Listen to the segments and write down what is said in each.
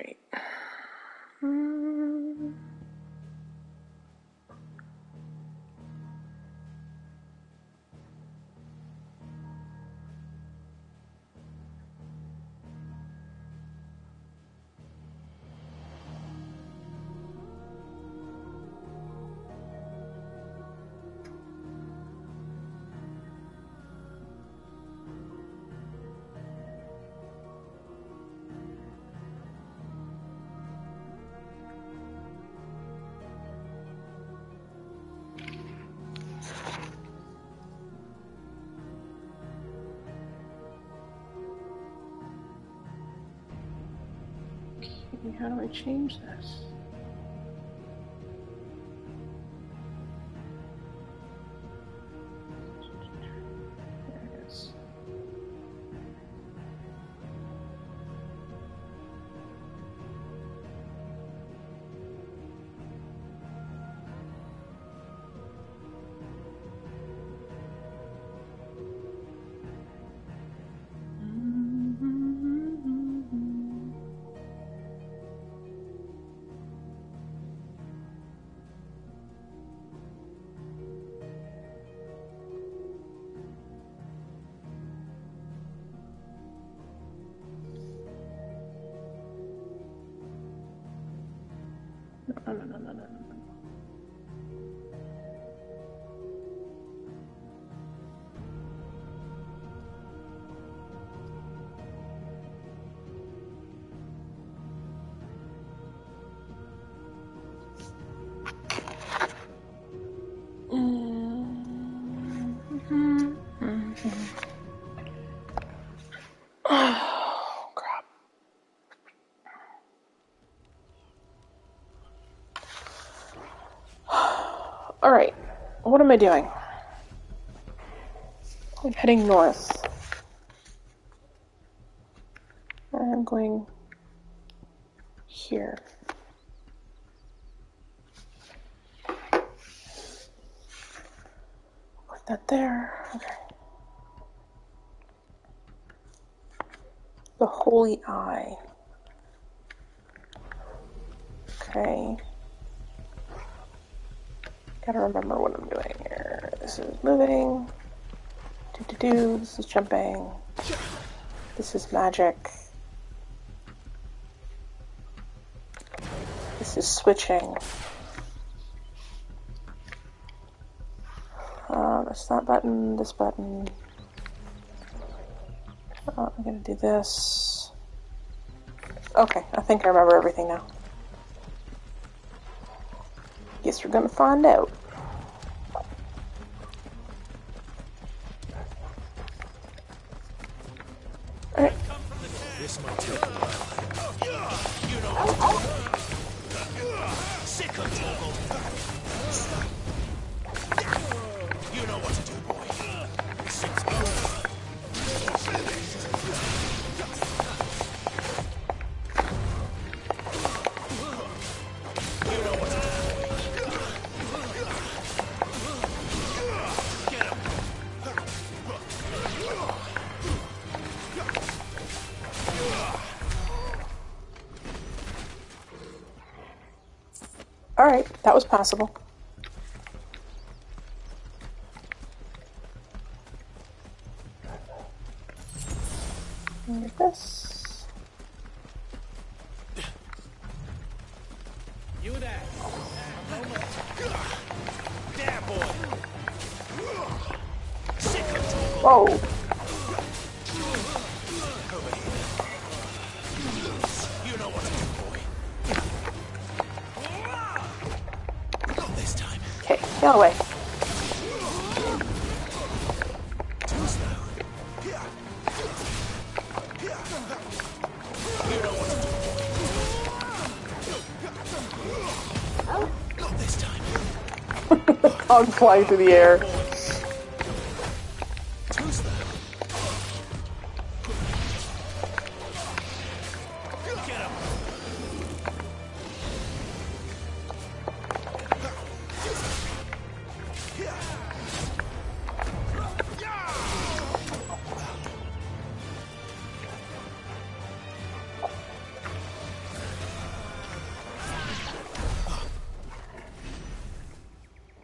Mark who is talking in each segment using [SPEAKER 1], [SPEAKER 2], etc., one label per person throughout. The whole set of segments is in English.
[SPEAKER 1] Alright. Hmm. Okay, how do I change this? There it is. No. Oh, crap. Alright, what am I doing? I'm heading north. I'm going here. Put that there. Okay. The Holy Eye. Okay. Gotta remember what I'm doing here. This is moving. This is jumping. This is magic. This is switching. That's that button, this button. I'm gonna do this. Okay, I think I remember everything now. Guess we're gonna find out. Alright.
[SPEAKER 2] This might take a while. You know what to do. Sick of trouble. You know what to do, boy.
[SPEAKER 1] Alright, that was possible. Like this.
[SPEAKER 2] You there. There, boy. Sick of trouble.
[SPEAKER 1] Whoa.
[SPEAKER 2] You know what to do, boy. Not this time.
[SPEAKER 1] Okay, get out of the way.
[SPEAKER 2] Too slow. You know what to do, boy. Not this time.
[SPEAKER 1] Cog flying through the air.
[SPEAKER 2] Too slow. Get up.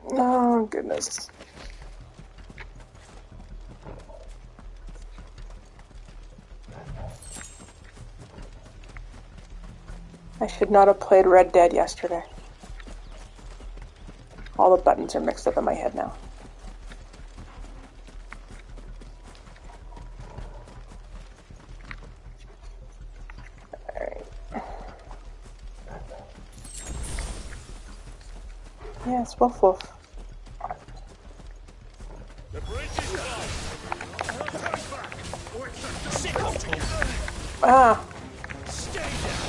[SPEAKER 1] Oh, goodness. I should not have played Red Dead yesterday. All the buttons are mixed up in my head now. Alright. Yes, woof woof.
[SPEAKER 2] The bridge is gone. Turn back. Sick of talk.
[SPEAKER 1] Ah!
[SPEAKER 2] Stay down.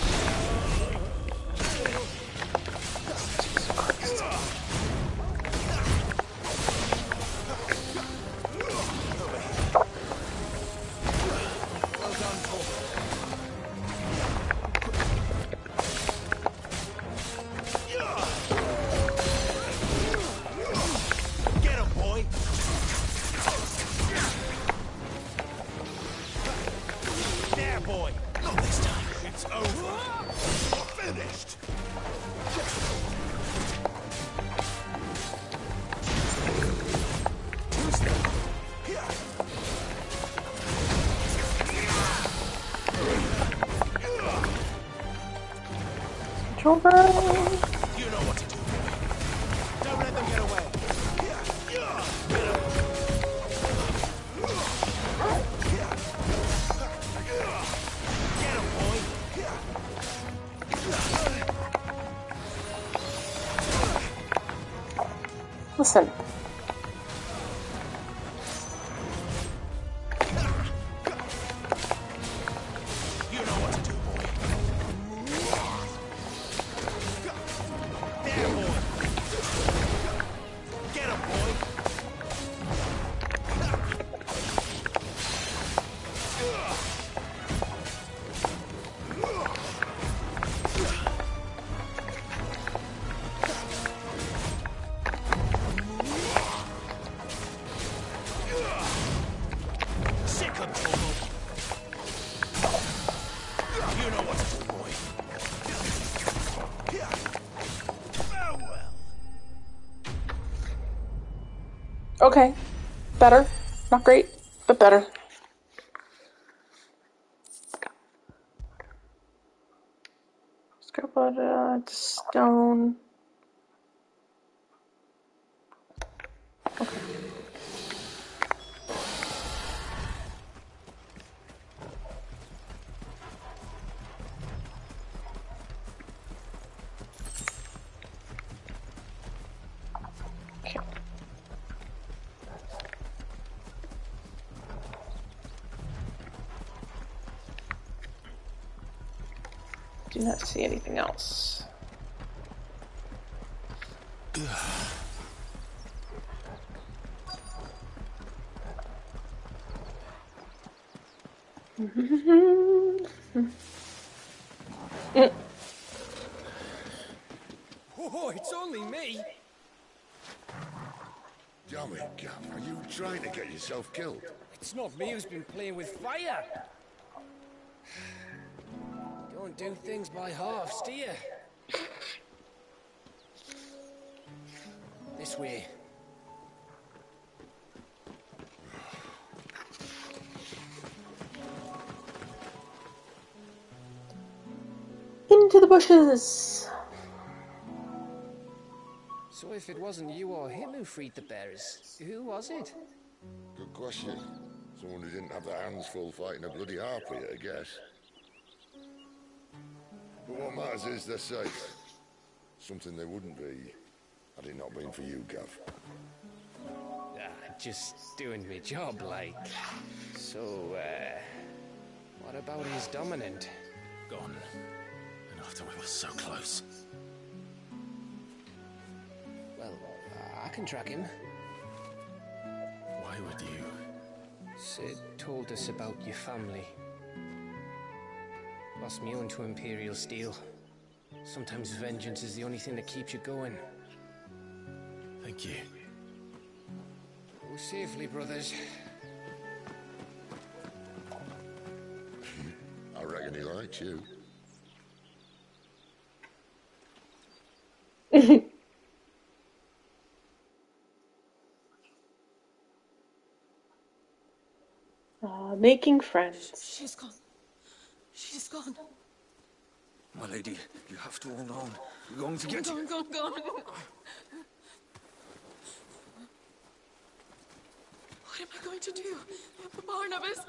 [SPEAKER 2] Well done, Paul. Get him, boy. There, boy. Not this time. It's over. Finished.
[SPEAKER 1] Children!
[SPEAKER 2] You know what to do, boy. Don't let them get away. Get him, boy.
[SPEAKER 1] Listen.
[SPEAKER 2] You know what to do, boy. There, boy. Get him, boy. Sick of trouble. You know what to do, boy. Farewell.
[SPEAKER 1] Okay. Better. Not great, but better. Scrap stone. Okay. Okay. Do not see anything else.
[SPEAKER 2] Oh, it's only me.
[SPEAKER 3] Damn it, Gav. Are you trying to get yourself killed?
[SPEAKER 2] It's not me who's been playing with fire. Don't do things by halves, do you? This way.
[SPEAKER 1] Into the bushes!
[SPEAKER 2] So if it wasn't you or him who freed the bearers, who was it?
[SPEAKER 3] Good question. Someone who didn't have their hands full fighting a bloody harpy, I guess. But what matters is they're safe. Something they wouldn't be had it not been for you, Gav.
[SPEAKER 2] Just doing my job, like. So, what about his dominant?
[SPEAKER 4] Gone. And after we were so close.
[SPEAKER 2] Well, I can track him.
[SPEAKER 4] Why would you?
[SPEAKER 2] Sid told us about your family. Lost me own to Imperial Steel. Sometimes vengeance is the only thing that keeps you going.
[SPEAKER 4] Thank you.
[SPEAKER 2] Go safely, brothers.
[SPEAKER 3] I reckon he likes you.
[SPEAKER 1] making friends.
[SPEAKER 5] She's gone. She's gone.
[SPEAKER 4] My lady, you have to hold on. We're going to get you.
[SPEAKER 5] Gone. What am I going to do? Barnabas?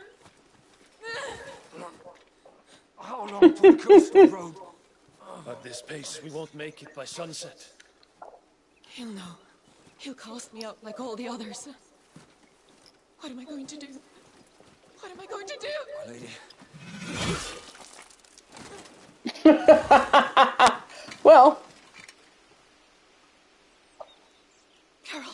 [SPEAKER 4] How long to the coastal road?
[SPEAKER 2] At this pace, we won't make it by sunset.
[SPEAKER 5] He'll know. He'll cast me out like all the others. What am I going to do? What am I going to do?
[SPEAKER 4] My lady.
[SPEAKER 1] Well.
[SPEAKER 5] Carol.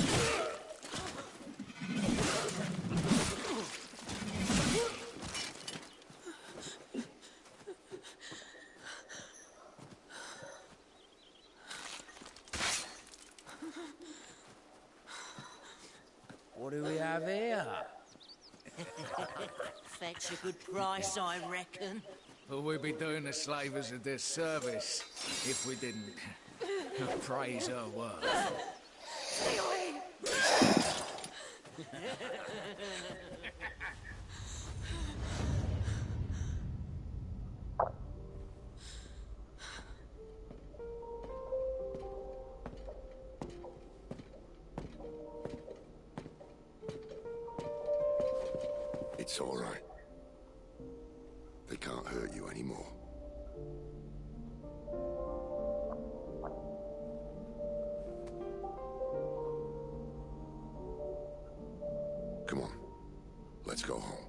[SPEAKER 2] What do we have here?
[SPEAKER 6] Fetch a good price, I reckon.
[SPEAKER 7] But we'd be doing the slavers a disservice if we didn't praise her work.
[SPEAKER 5] Stay away.
[SPEAKER 3] It's all right. They can't hurt you anymore. Come on. Let's go home.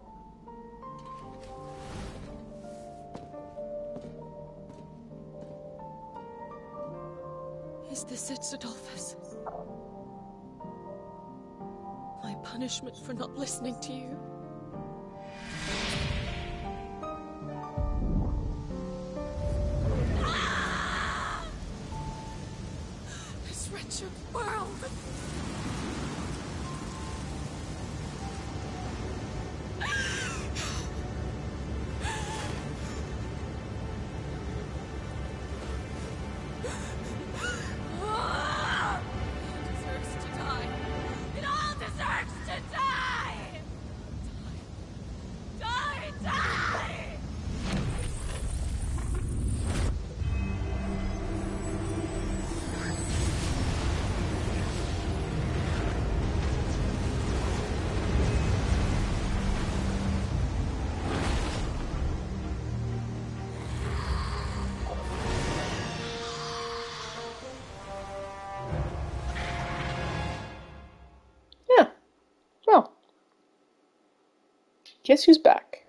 [SPEAKER 5] Is this it, Adolphus? My punishment for not listening to you? This wretched world! Deserves to die. It all deserves to die! Die!
[SPEAKER 1] Yeah. Well. Guess who's back?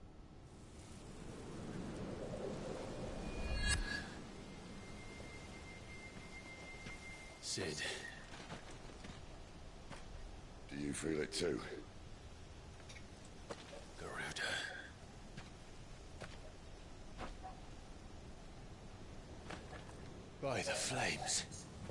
[SPEAKER 2] Sid.
[SPEAKER 3] Do you feel it too?
[SPEAKER 2] Garuda. By the flames.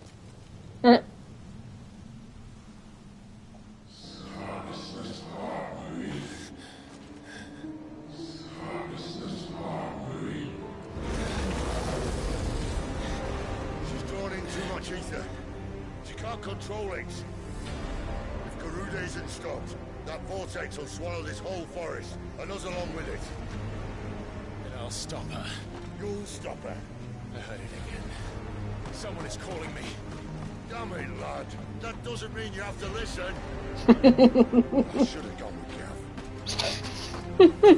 [SPEAKER 3] She's drawn in too much ether. She can't control it. If Garuda isn't stopped, that vortex will swallow this whole forest, and us along with it.
[SPEAKER 2] Then I'll stop her.
[SPEAKER 3] You'll stop her.
[SPEAKER 2] I heard it again. Someone is calling me.
[SPEAKER 3] Damn it, lad. That doesn't mean you have to listen. I should have gone with Gav.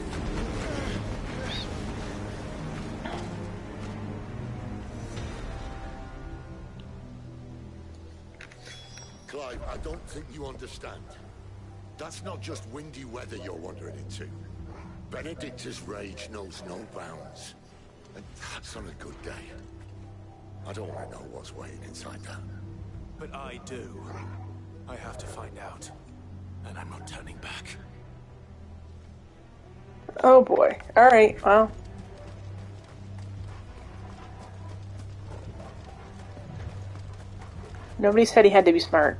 [SPEAKER 3] Clive, I don't think you understand. That's not just windy weather you're wandering into. Benedicta's rage knows no bounds. And that's on a good day. I don't want to know what's waiting inside that.
[SPEAKER 2] But I do. I have to find out. And I'm not turning back.
[SPEAKER 1] Oh boy. Alright, well. Nobody said he had to be smart.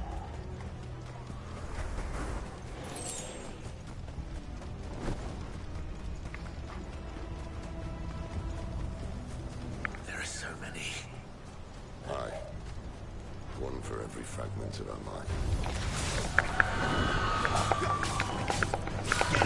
[SPEAKER 2] There are so many.
[SPEAKER 3] Aye. One for every fragment of our mind.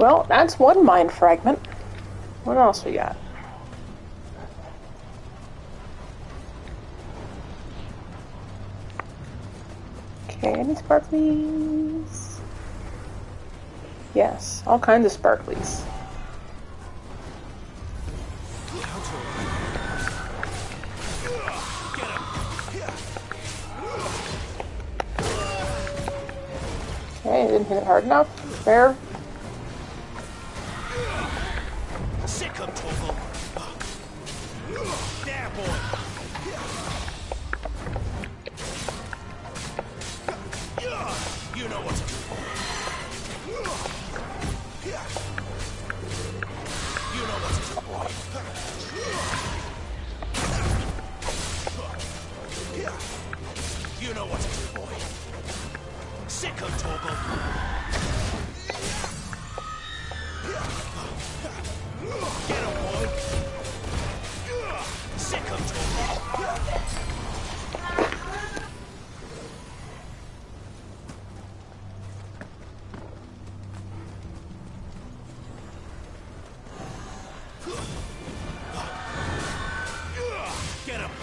[SPEAKER 1] Well, that's one mind fragment. What else we got? Okay, any sparklies? Yes, all kinds of sparklies. Okay, didn't hit it hard enough. Fair.
[SPEAKER 2] Sick him, Torgal. There, boy. You know what to do. You know what to do, boy. You know what to do, boy. Sick him, Torgal. Get him, boy. Sick him, Torgal. Get him.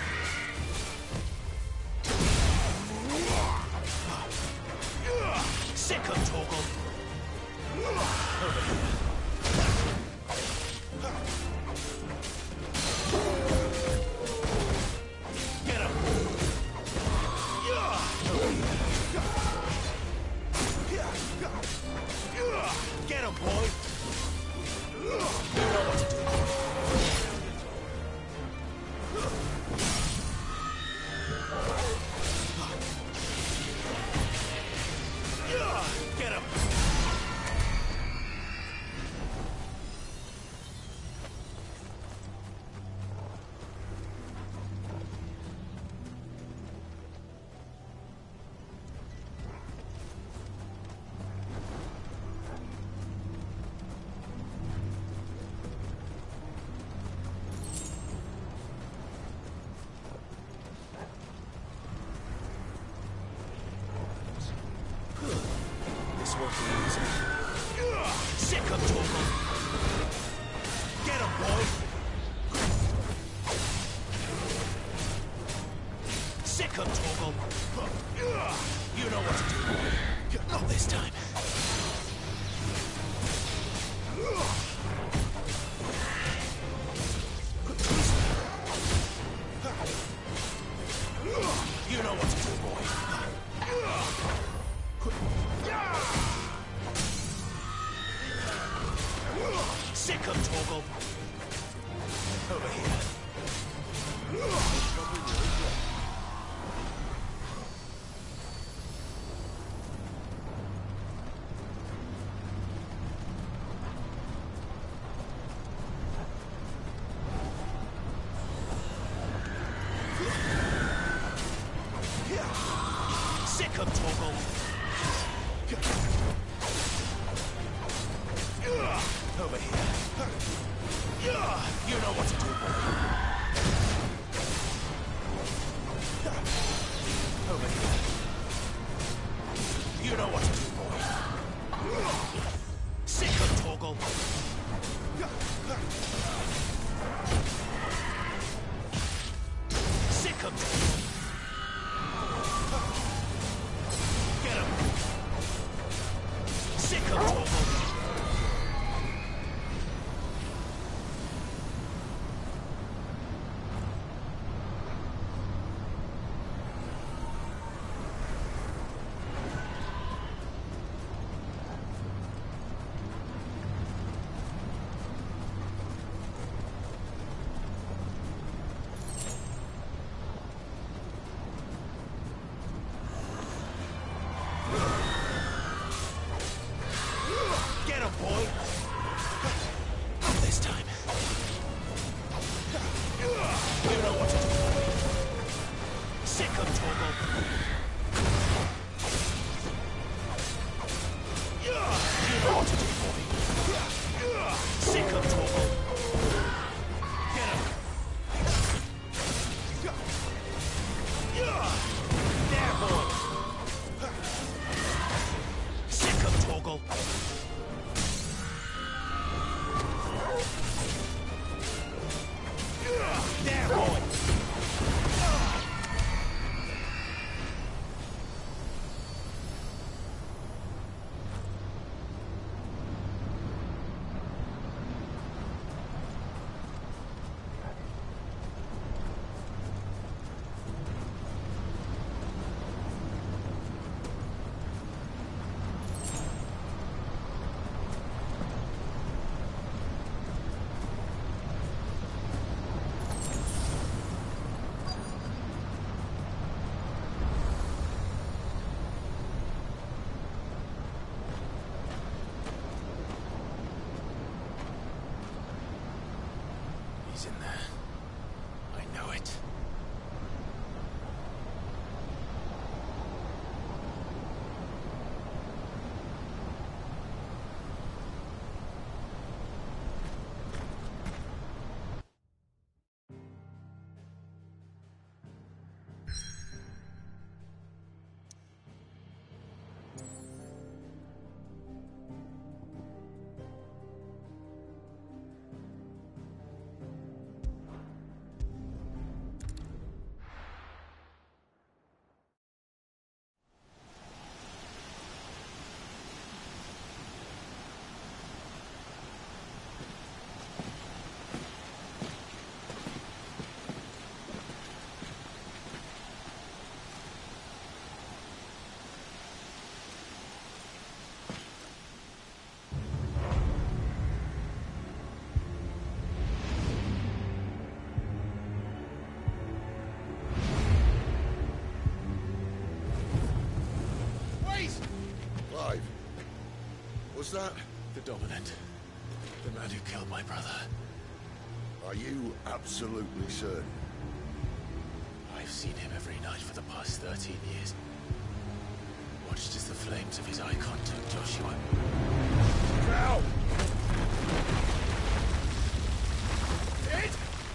[SPEAKER 2] Sick him, Torgal. Over here. Get him. Get him, boy. You know what to do. Get him. This won't be easy. Sick him, Torgal. Get him, boy. Sick him, Torgal. You know what to do. Not this time. You know what to do, boy. Sick him, Torgal. Over here. Sick him, Torgal. Over here. You know what to do, boy. Over here. You know what to do, boy. Sick him, Torgal. Sick him, Torgal. Get him. Sick him, Torgal. Get him, boy. Not this time. You know what to do, boy. Sick him, Torgal. You know what to do, boy. Sick him, Torgal. Get him. There, boy.
[SPEAKER 3] Was that?
[SPEAKER 2] The Dominant. The man who killed my brother.
[SPEAKER 3] Are you absolutely certain?
[SPEAKER 2] I've seen him every night for the past 13 years. Watched as the flames of his icon took Joshua.
[SPEAKER 3] Now!
[SPEAKER 2] It?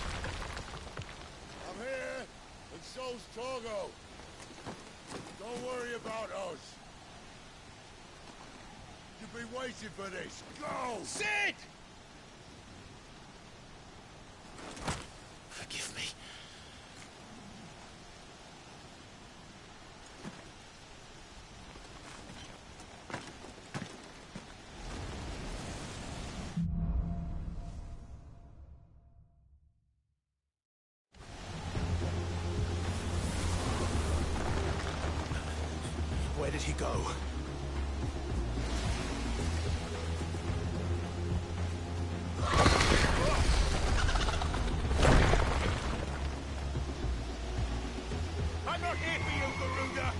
[SPEAKER 3] I'm here, and so's Torgo. Don't worry about us. You've been waiting for this. Go!
[SPEAKER 2] Sid! Forgive me. Where did he go?
[SPEAKER 3] I'm not here for you, Garuda!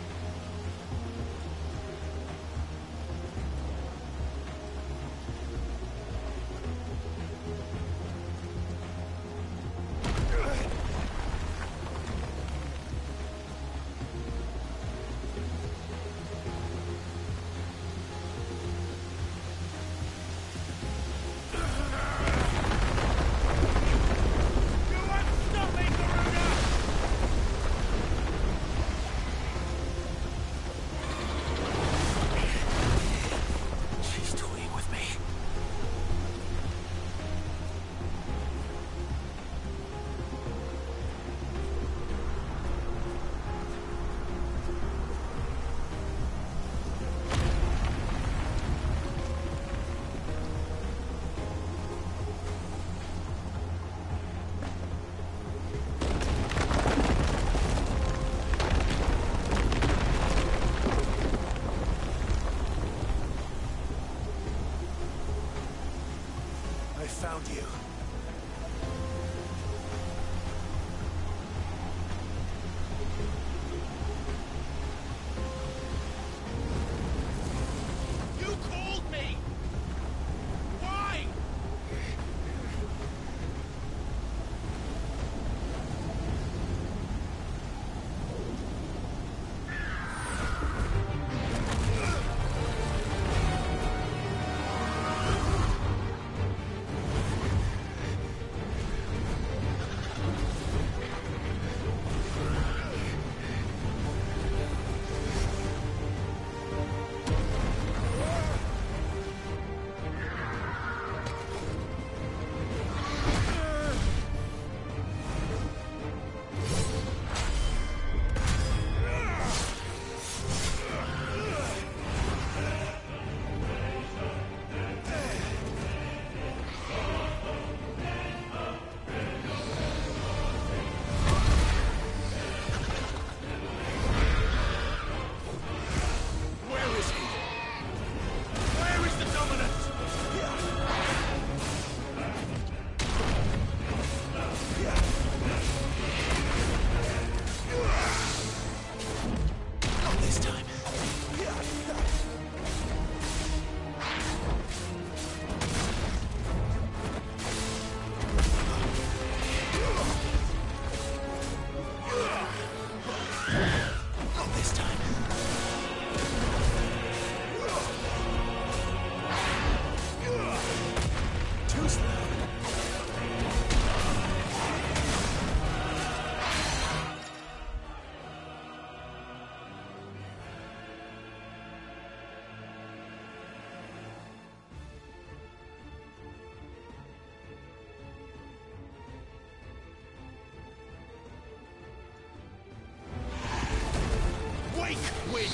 [SPEAKER 2] She's toying with me. I found you.
[SPEAKER 3] You called me! Why?
[SPEAKER 2] Where is he? Where is the Dominant? Not this time. Not this time. Too slow. Wake, wind!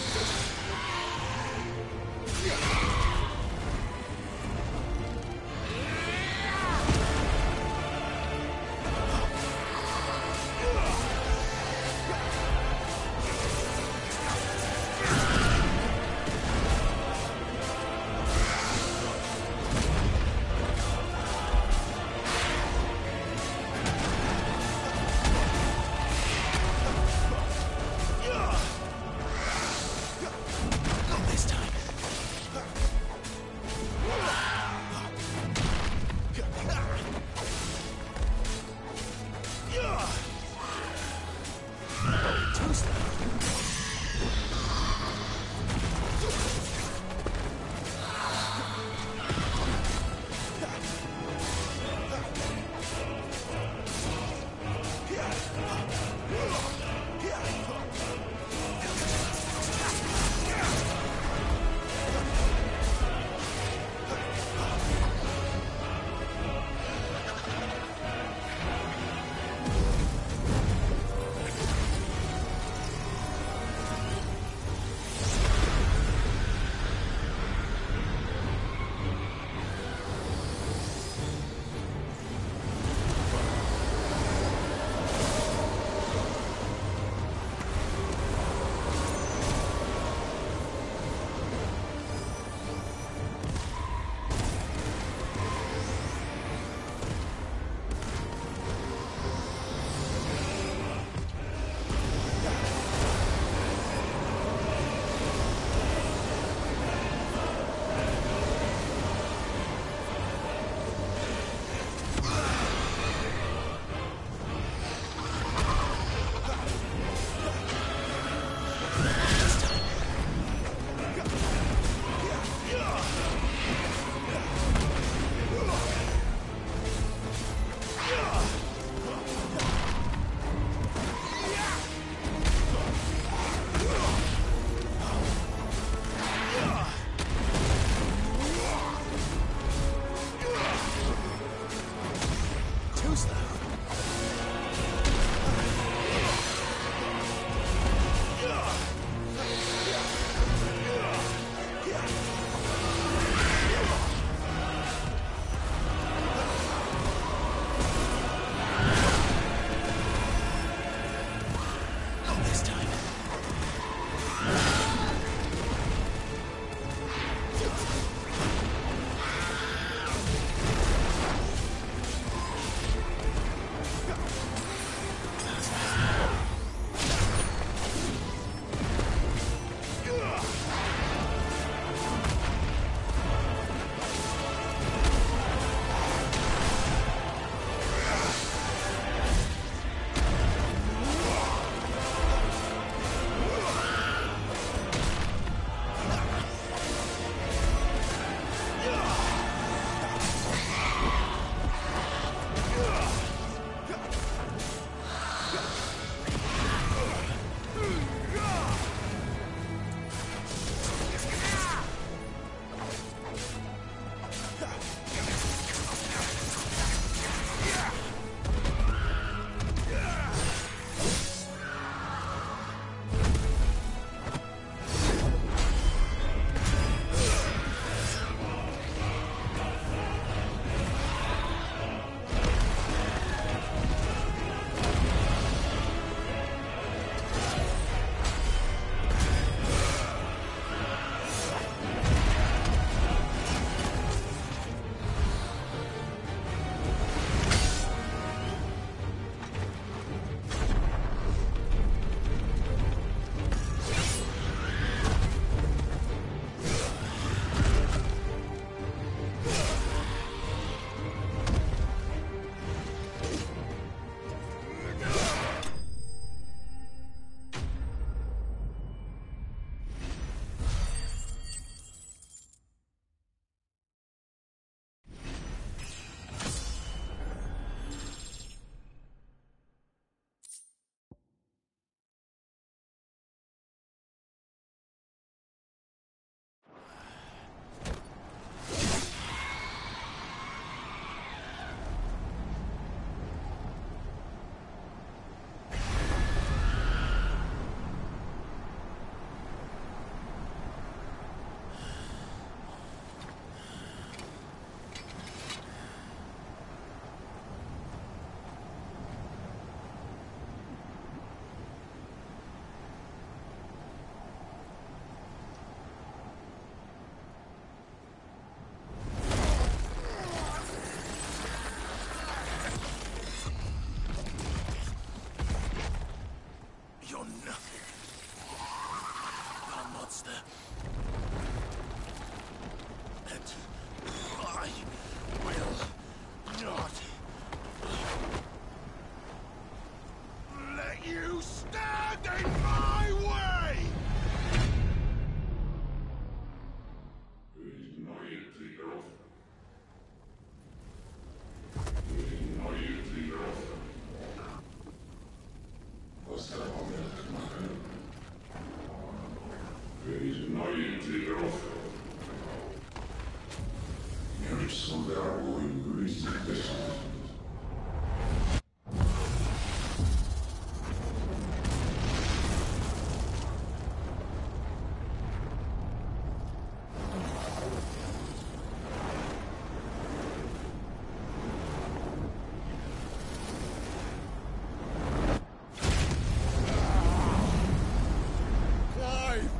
[SPEAKER 3] Clive!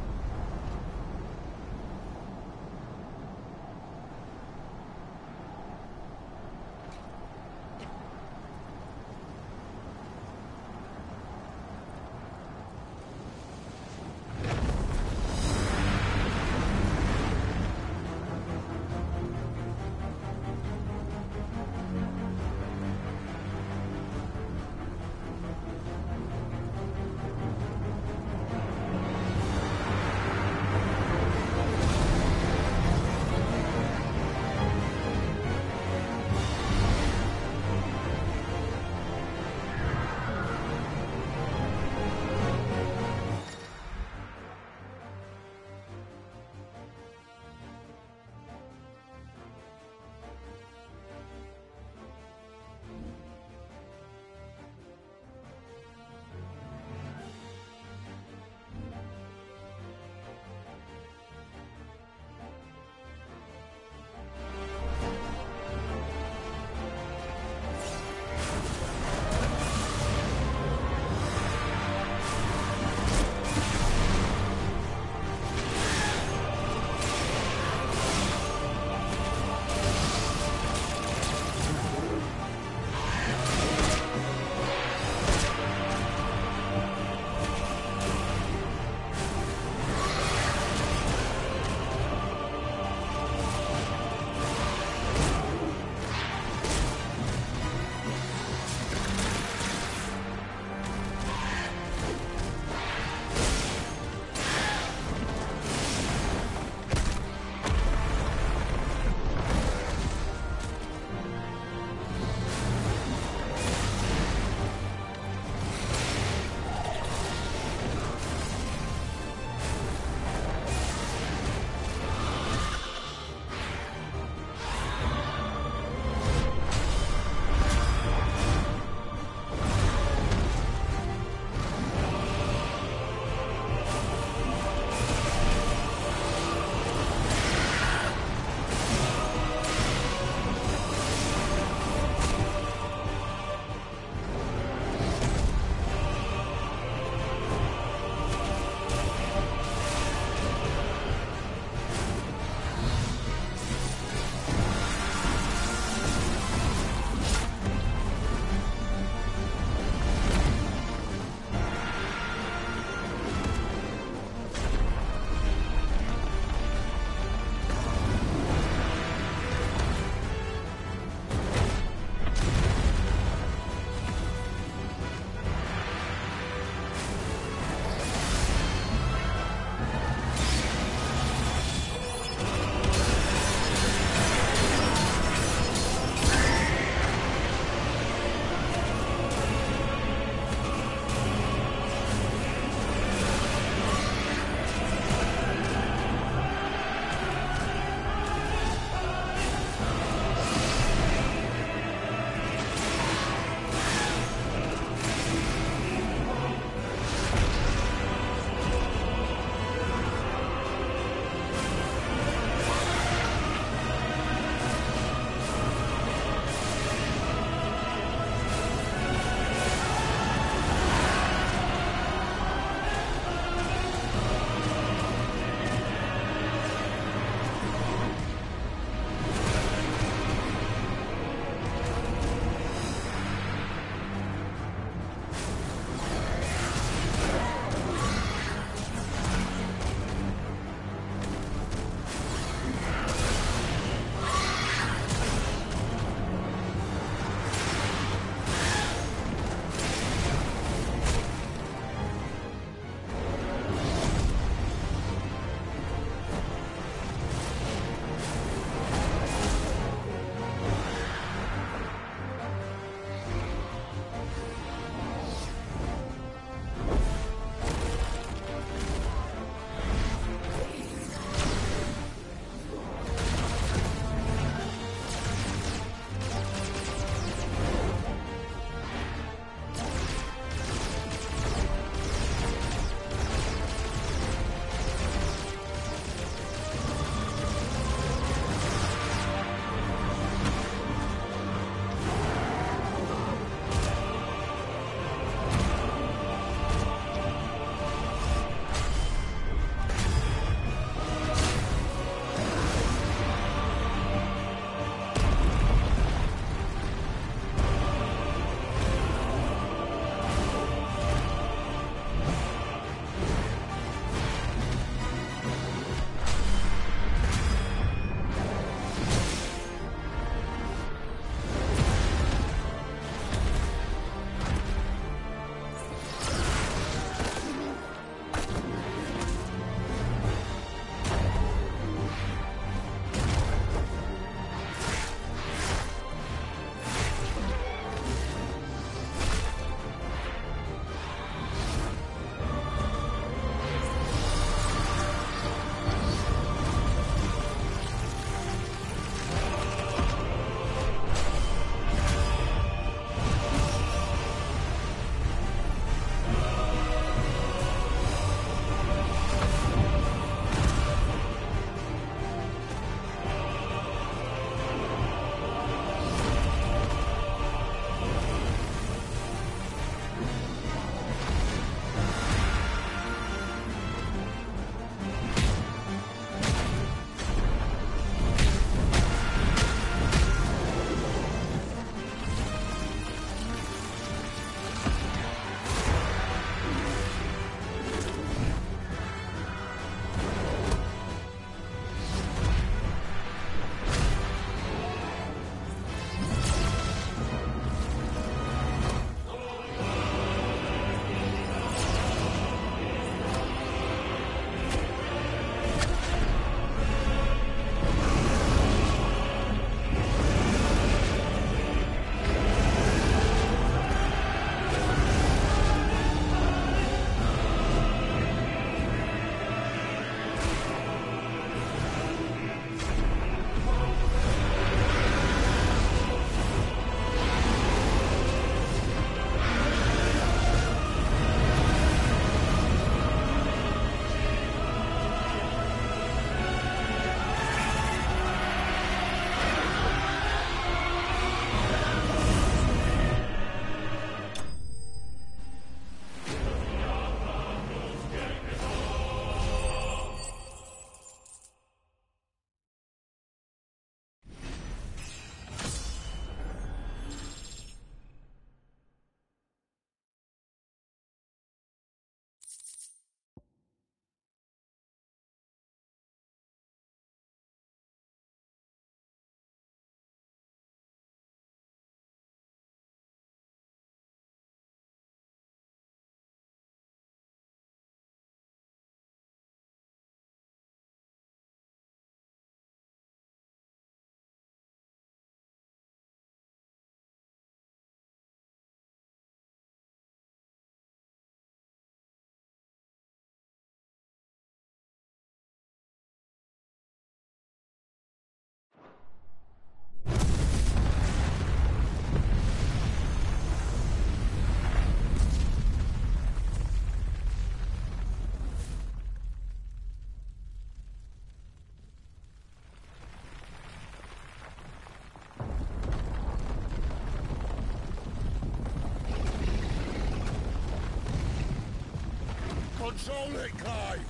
[SPEAKER 3] Control it, Clive!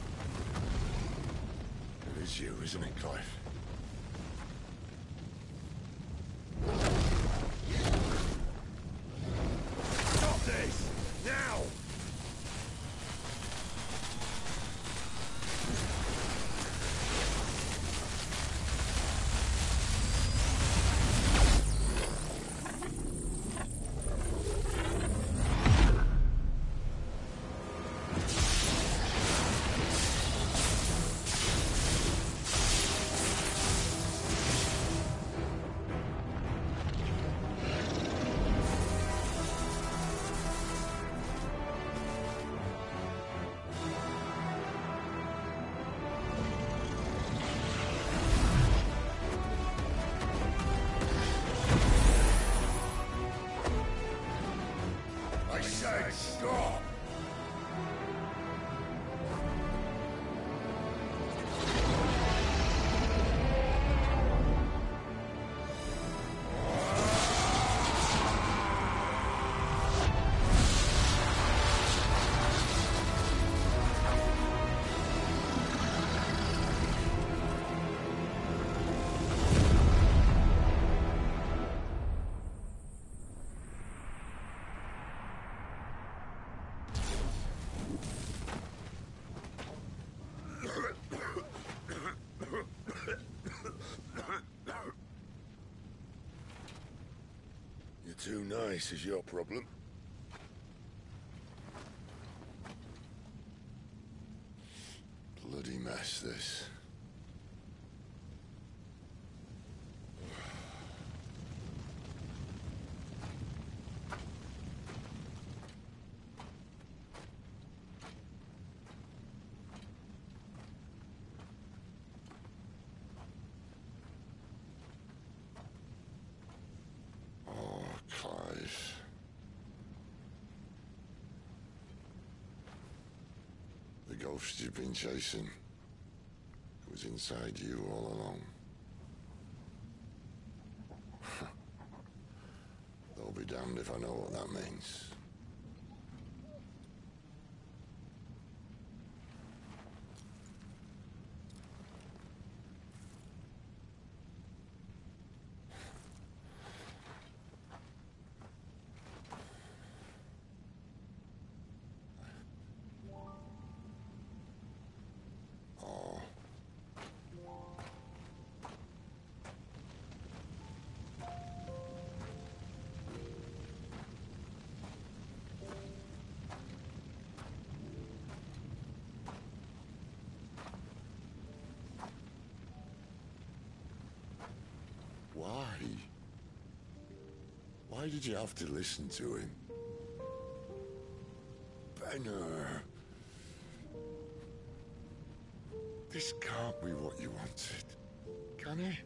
[SPEAKER 3] It is you, isn't it, Clive? Stop this! Now! I said stop! You're too nice is your problem. Bloody mess, this. Clive. The ghost you've been chasing was inside you all along. I'll be damned if I know what that means. Why? Why did you have to listen to him? Benner. This can't be what you wanted, can it?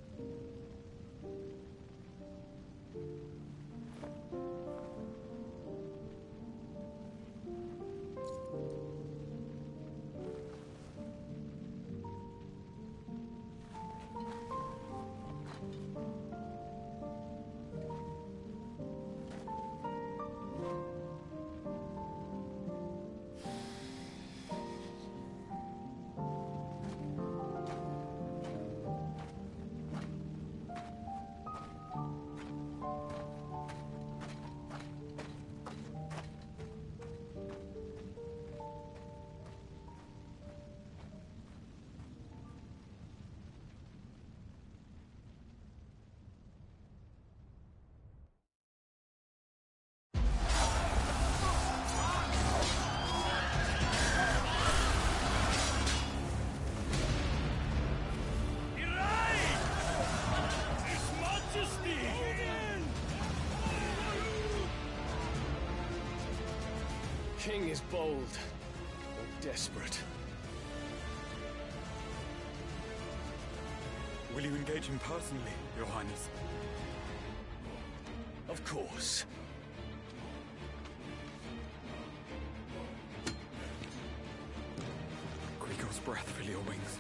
[SPEAKER 8] King is bold, or desperate.
[SPEAKER 4] Will you engage him personally, Your Highness?
[SPEAKER 8] Of course.
[SPEAKER 4] Quico's breath fill your wings.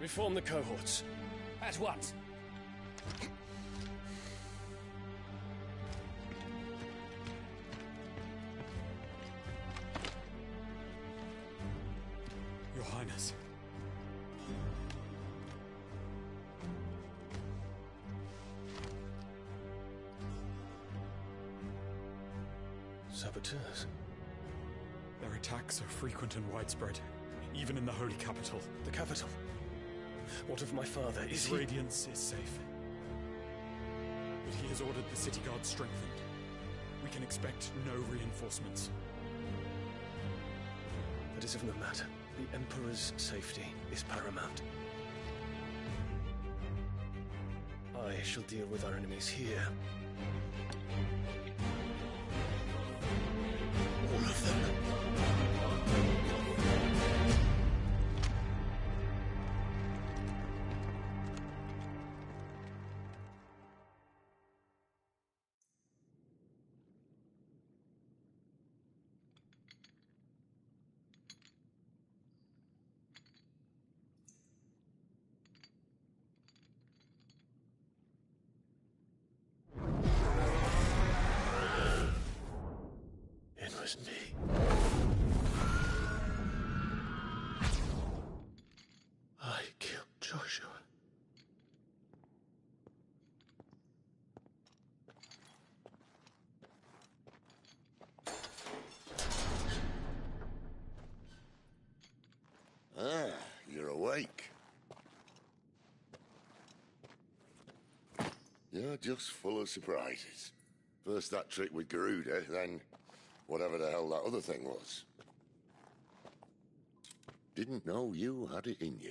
[SPEAKER 8] Reform the cohorts. At once.
[SPEAKER 9] Your Highness.
[SPEAKER 8] Saboteurs.
[SPEAKER 9] Their attacks are frequent and widespread, even in the Holy Capital.
[SPEAKER 8] The capital? What of my father? Is
[SPEAKER 9] His
[SPEAKER 8] he...
[SPEAKER 9] radiance is safe. But he has ordered the city guard strengthened. We can expect no reinforcements.
[SPEAKER 8] That is of no matter. The Emperor's safety is paramount. I shall deal with our enemies here. All of them. It was me. I killed Joshua.
[SPEAKER 3] Ah, you're awake. You're just full of surprises. First that trick with Garuda, then whatever the hell that other thing was. Didn't know you had it in you.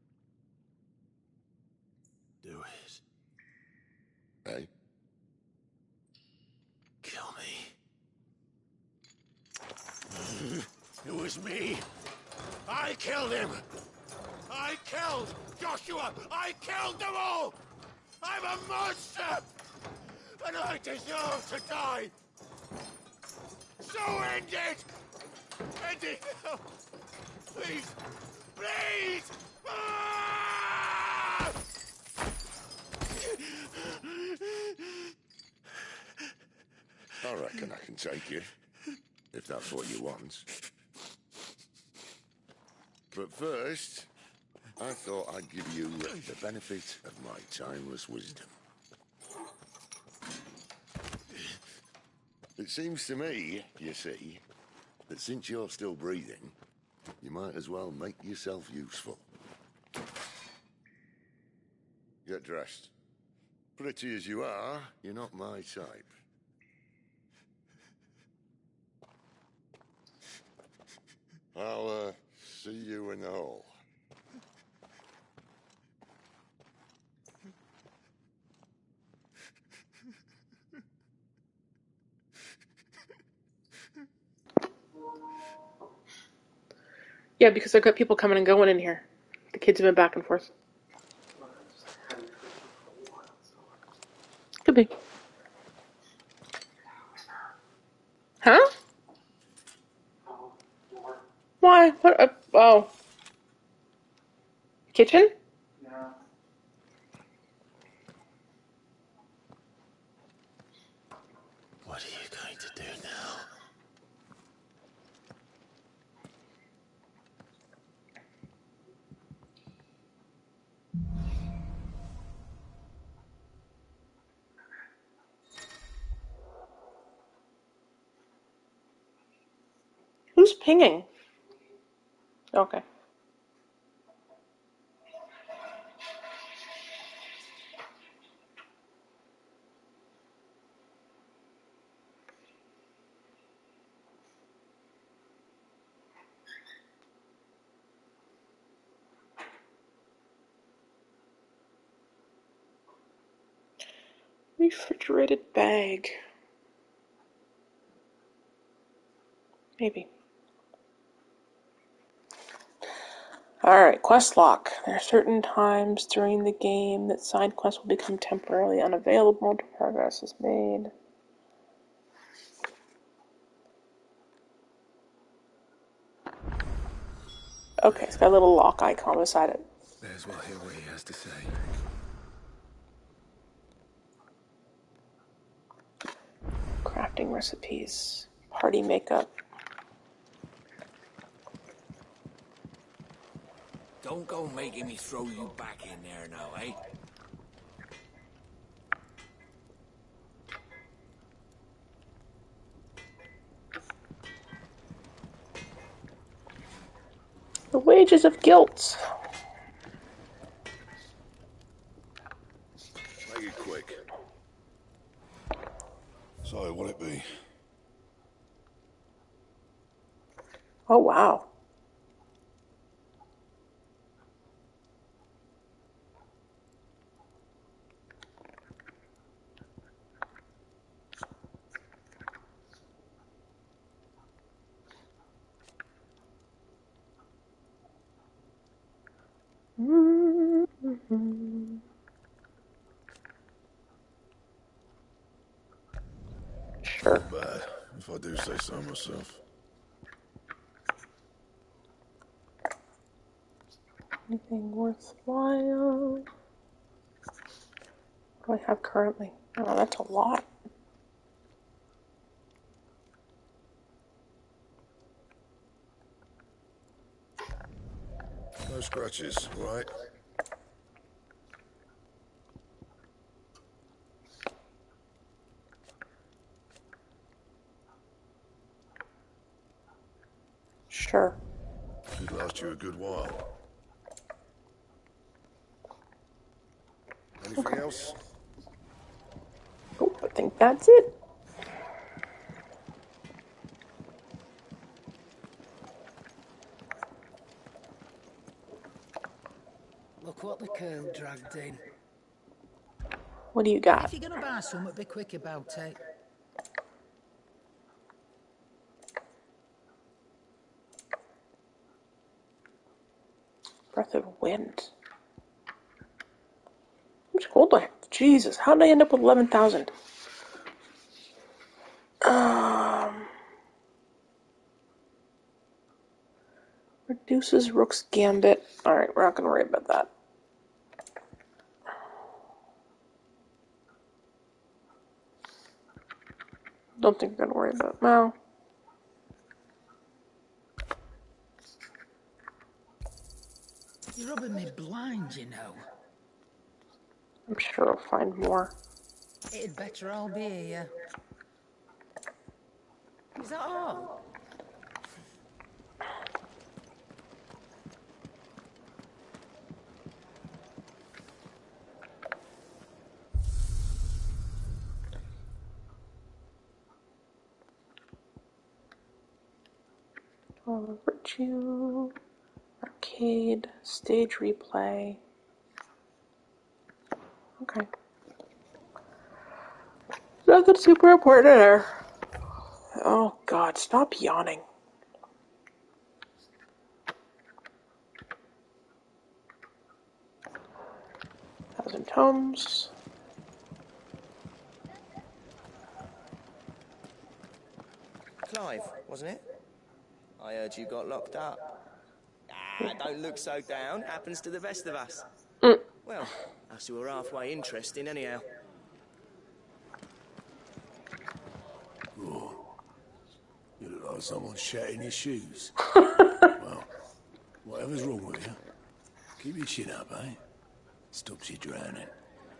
[SPEAKER 8] Do it.
[SPEAKER 3] Eh?
[SPEAKER 8] Kill me.
[SPEAKER 3] It was me. I killed him. I killed Joshua. I killed them all. I'm a monster. And I deserve to die. So end it. End it now. Please. Please. Ah! I reckon I can take you, if that's what you want. But first, I thought I'd give you the benefit of my timeless wisdom. It seems to me, you see, that since you're still breathing, you might as well make yourself useful. Get dressed. Pretty as you are, you're not my type. I'll, see you in the hall.
[SPEAKER 1] Yeah, because I've got people coming and going in here. The kids have been back and forth. Could be. Huh? Why? What? Oh. Kitchen?
[SPEAKER 8] What are you going to do now?
[SPEAKER 1] Who's pinging? Okay. Refrigerated bag. Maybe. Alright, quest lock. There are certain times during the game that side quests will become temporarily unavailable until progress is made. Okay, it's got a little lock icon beside it.
[SPEAKER 4] May as well hear what he has to say.
[SPEAKER 1] Crafting recipes. Party makeup.
[SPEAKER 7] Don't go making me throw you back in there now, eh?
[SPEAKER 1] The wages of guilt.
[SPEAKER 3] Make it quick. So, what'll it be?
[SPEAKER 1] Oh, wow. Mm-hmm. Sure.
[SPEAKER 3] Not bad, if I do say so myself.
[SPEAKER 1] Anything worthwhile? What do I have currently? Oh, that's a lot.
[SPEAKER 3] No scratches, right?
[SPEAKER 1] Sure.
[SPEAKER 3] Should last you a good while. Anything else?
[SPEAKER 1] Oh, I think that's it.
[SPEAKER 10] Look what the Colonel dragged in.
[SPEAKER 1] What do you got?
[SPEAKER 10] If you're gonna buy something, be quick about it.
[SPEAKER 1] Breath of Wind. How much gold do I have? Jesus, how did I end up with 11,000? Reduces Rook's Gambit. Alright, we're not going to worry about that. Don't think we're going to worry about it now.
[SPEAKER 10] You're rubbing me blind, you know.
[SPEAKER 1] I'm sure I'll find more.
[SPEAKER 10] It'd better all be here. Is that all?
[SPEAKER 1] Virtue, arcade, stage replay. Okay. Nothing super important there. Oh God, stop yawning. Thousand Tomes.
[SPEAKER 11] Clive, wasn't it? I heard you got locked up. Ah, don't look so down. Happens to the best of us. Well, us who are halfway interesting anyhow.
[SPEAKER 2] Oh, you look like someone shat in his shoes. Well, whatever's wrong with you, keep your chin up, eh? Stops you drowning.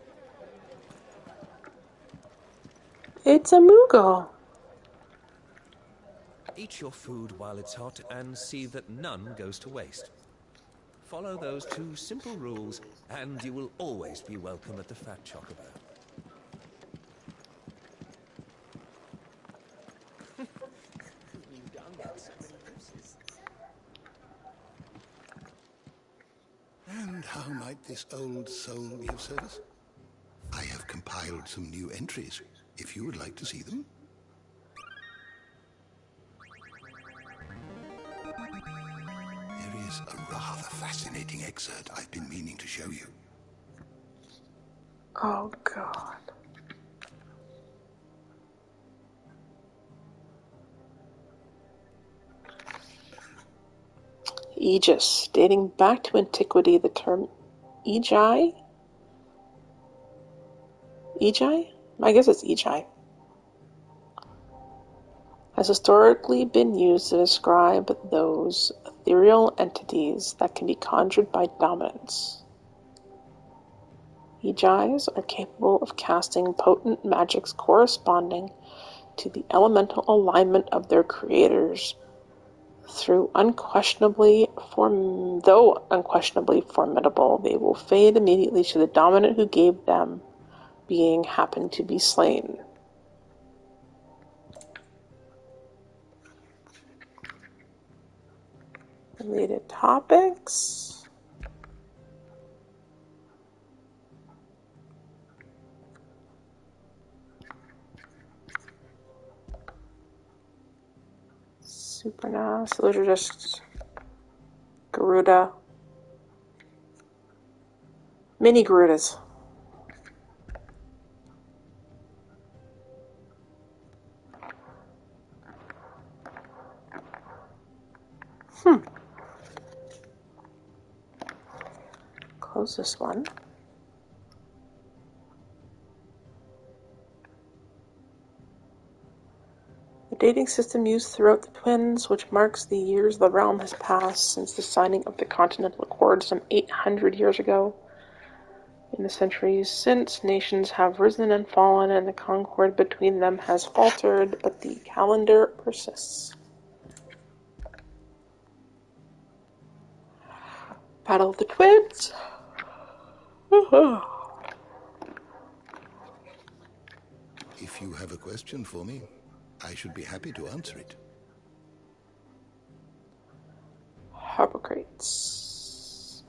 [SPEAKER 1] It's a Moogle.
[SPEAKER 12] Eat your food while it's hot and see that none goes to waste. Follow those 2 simple rules and you will always be welcome at the Fat Chocobo.
[SPEAKER 3] And how might this old soul be of service? I have compiled some new entries, if you would like to see them. There is a rather fascinating excerpt I've been meaning to show you.
[SPEAKER 1] Oh God. Aegis. Dating back to antiquity, the term Ejai? Ejai? I guess it's Ejai. Has historically been used to describe those ethereal entities that can be conjured by dominance. Ejais are capable of casting potent magics corresponding to the elemental alignment of their creators, though unquestionably formidable, they will fade immediately should the dominant who gave them being happen to be slain. Related topics. Super nice. Those are just Garuda. Mini Garudas. Close this one. The dating system used throughout the Twins, which marks the years the realm has passed since the signing of the Continental Accord some 800 years ago. In the centuries since, nations have risen and fallen, and the concord between them has faltered, but the calendar persists. Battle of the Twins.
[SPEAKER 3] If you have a question for me, I should be happy to answer it.
[SPEAKER 1] Hippocrates.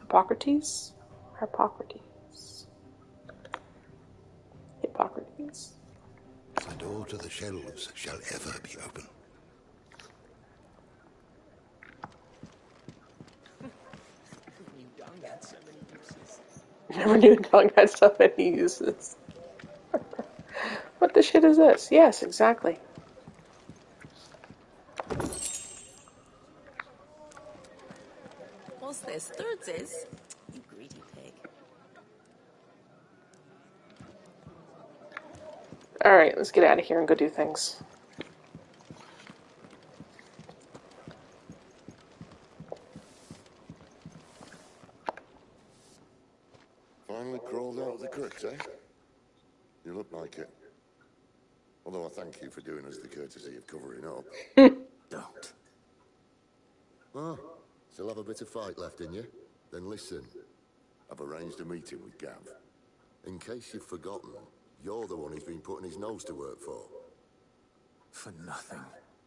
[SPEAKER 3] The door to the shelves shall ever be open.
[SPEAKER 1] Never knew dog had so many uses. What the shit is this? Yes, exactly.
[SPEAKER 6] What's this? Thirds is? You greedy pig.
[SPEAKER 1] Alright, let's get out of here and go do things.
[SPEAKER 3] Finally crawled out of the crypt, eh? You look like it. Although I thank you for doing us the courtesy of covering up.
[SPEAKER 6] Don't.
[SPEAKER 3] Oh, still have a bit of fight left in you? Then listen. I've arranged a meeting with Gav. In case you've forgotten, you're the one he's been putting his nose to work for.
[SPEAKER 4] For nothing.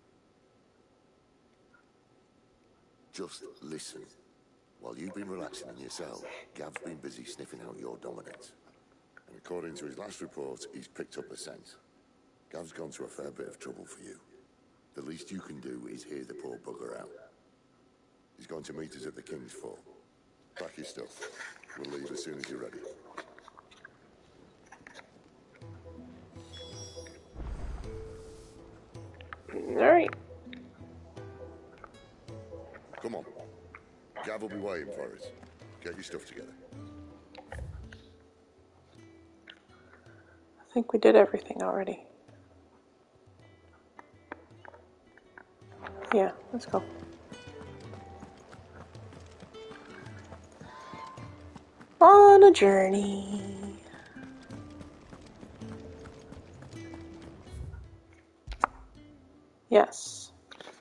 [SPEAKER 3] Just listen. While you've been relaxing in your cell, Gav's been busy sniffing out your dominance. And according to his last report, he's picked up a scent. Gav's gone to a fair bit of trouble for you. The least you can do is hear the poor bugger out. He's going to meet us at the King's Fall. Pack your stuff. We'll leave as soon as you're ready.
[SPEAKER 1] Alright.
[SPEAKER 3] Come on. Gav will be waiting for us. Get your stuff together.
[SPEAKER 1] I think we did everything already. Yeah, let's go. On a journey. Yes.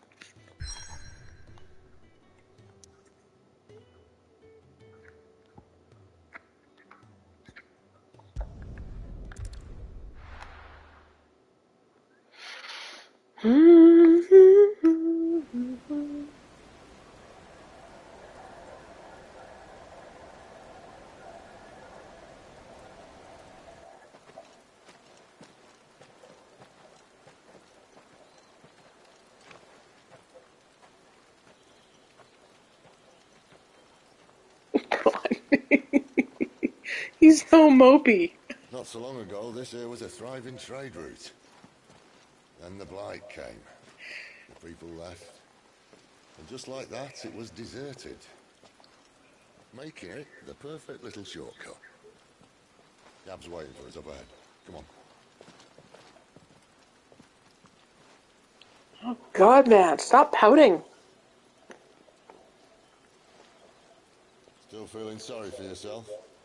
[SPEAKER 1] He's so mopey.
[SPEAKER 3] Not so long ago, this here was a thriving trade route. Then the Blight came. The people left. And just like that, it was deserted. Making it the perfect little shortcut. Gab's waiting for us up ahead. Come on.
[SPEAKER 1] Oh, God, man. Stop pouting.
[SPEAKER 3] Still feeling sorry for yourself?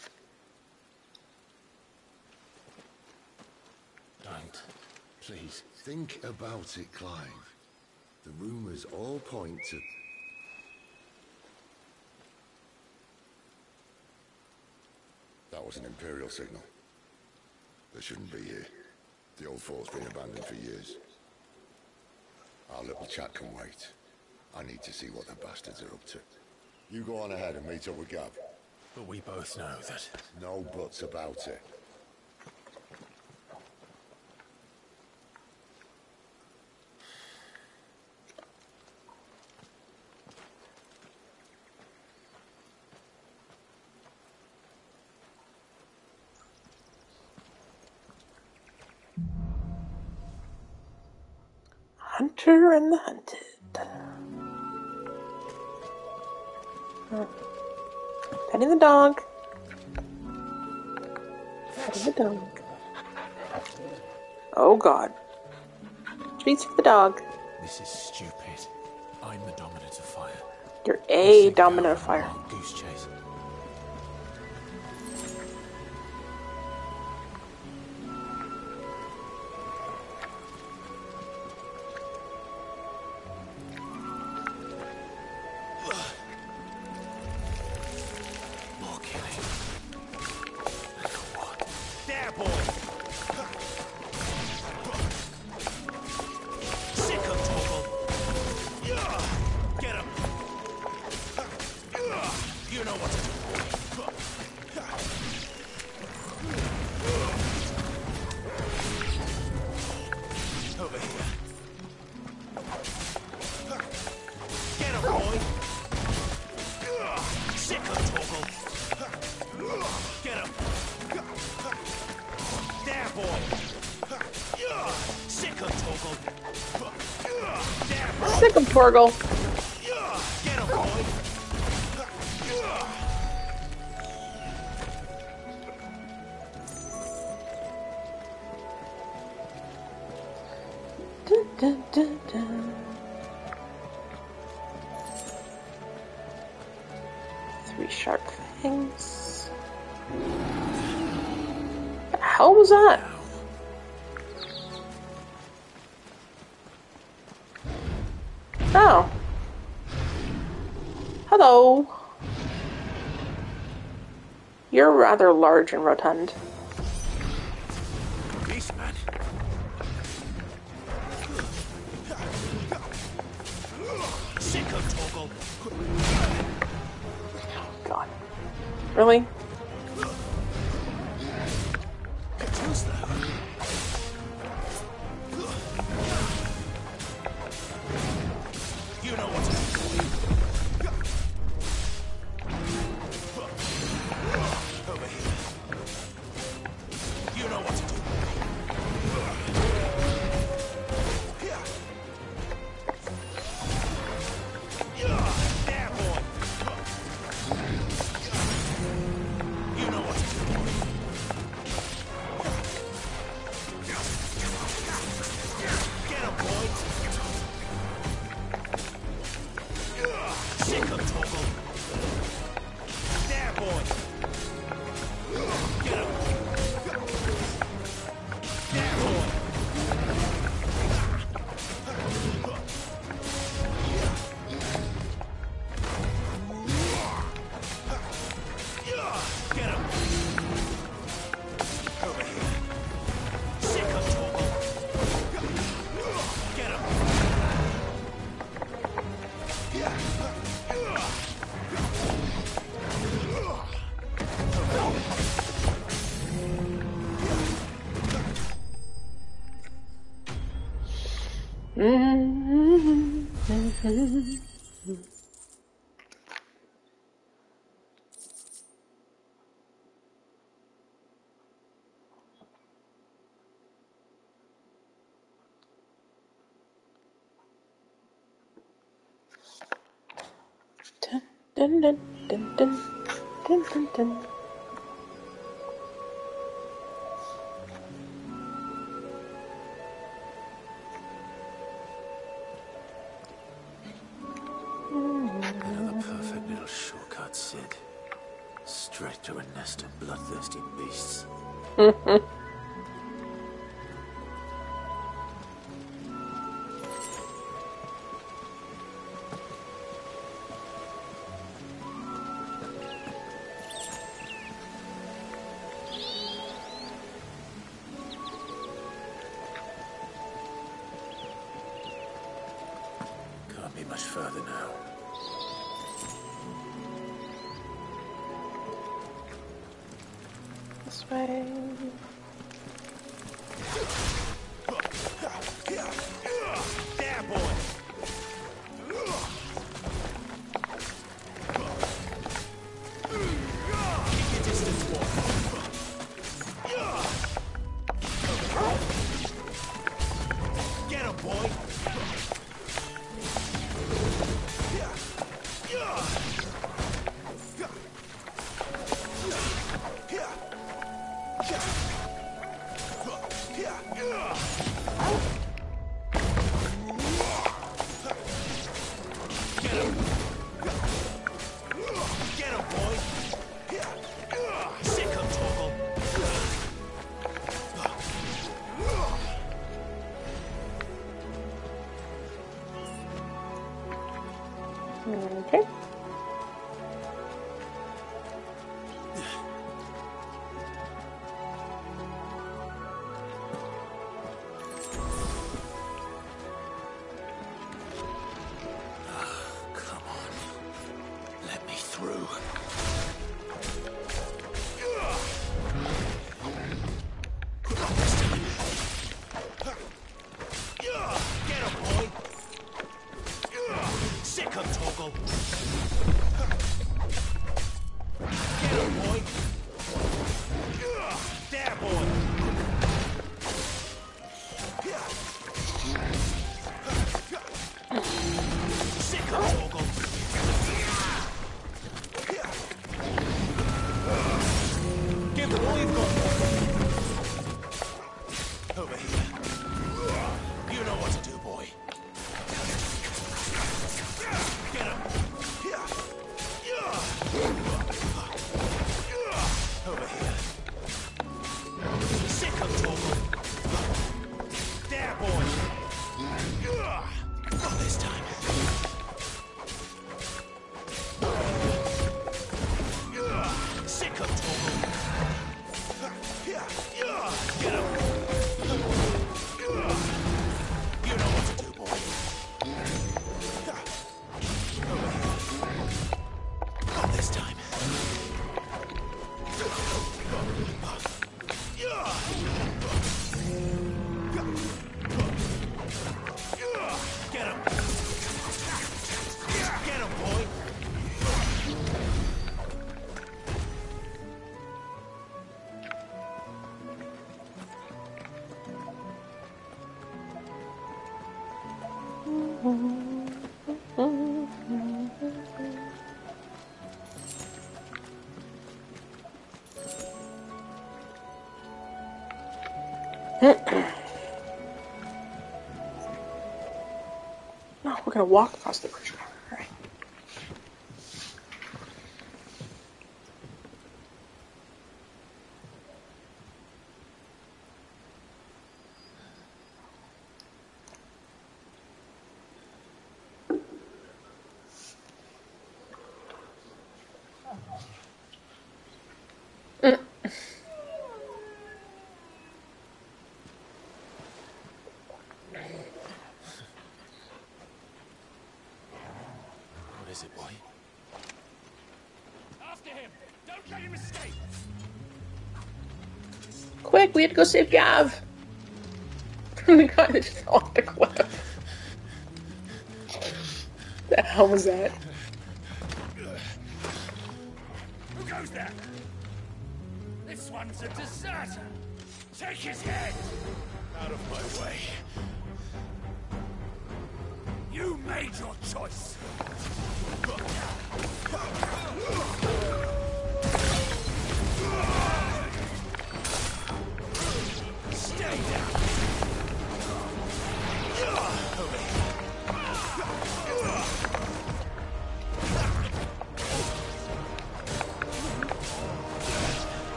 [SPEAKER 2] Don't. Please.
[SPEAKER 3] Think about it, Clive. The rumours all point to... That was an Imperial signal. They shouldn't be here. The old fort's been abandoned for years. Our little chat can wait. I need to see what the bastards are up to. You go on ahead and meet up with Gab.
[SPEAKER 2] But we both know that...
[SPEAKER 3] No buts about it.
[SPEAKER 1] Hunter and the Hunted. Petting the dog. Petting the dog. Oh, God. Treats for the dog.
[SPEAKER 2] This is stupid. I'm the dominant of fire.
[SPEAKER 1] You're a dominant of fire.
[SPEAKER 2] Goose chase.
[SPEAKER 1] Sick of Torgal. Dun, dun, dun, dun. 3 sharp fangs. The hell was that? Oh. Hello. You're rather large and rotund.
[SPEAKER 2] Beastman. Sick of Torgal.
[SPEAKER 1] God. Really?
[SPEAKER 2] You know what to do. Over here. You know what to do. There, boy. You know what to do. Get him, boy. Sick of Torgal. There, boy. Get him. There, boy. Get him. Over here. Sick of Torgal. Get him.
[SPEAKER 1] Dun, dun, dun, dun, dun. Dun, dun, dun.
[SPEAKER 2] Another perfect little shortcut, Sid. Straight to a nest of bloodthirsty beasts. Can't be much further now.
[SPEAKER 1] This way.
[SPEAKER 2] There, boy! Keep your distance, boy. Get him, boy! Get him, boy! Sick him, Torgal!
[SPEAKER 1] Okay.
[SPEAKER 2] Come on. Let me through. Get him, boy! Sick him, Torgal! Get him, boy! There, boy! Sick him, Torgal! Give them all you've got. Over here. You know what to do, boy. Get him. Over here. Sick him, Torgal. There, boy. Not this time. Sick him, Torgal. Get him. You know what to do, boy. Over here. Not this time. Get him. Get him, boy.
[SPEAKER 1] No, we're gonna walk across the bridge. All right.
[SPEAKER 2] What is it, boy?
[SPEAKER 9] After him! Don't let him escape!
[SPEAKER 1] Quick, we have to go save Gav. We kind of just off the cliff. The hell was that?
[SPEAKER 9] Who goes there? This one's a deserter! Take his head!
[SPEAKER 2] Out of my way.
[SPEAKER 9] You made your choice!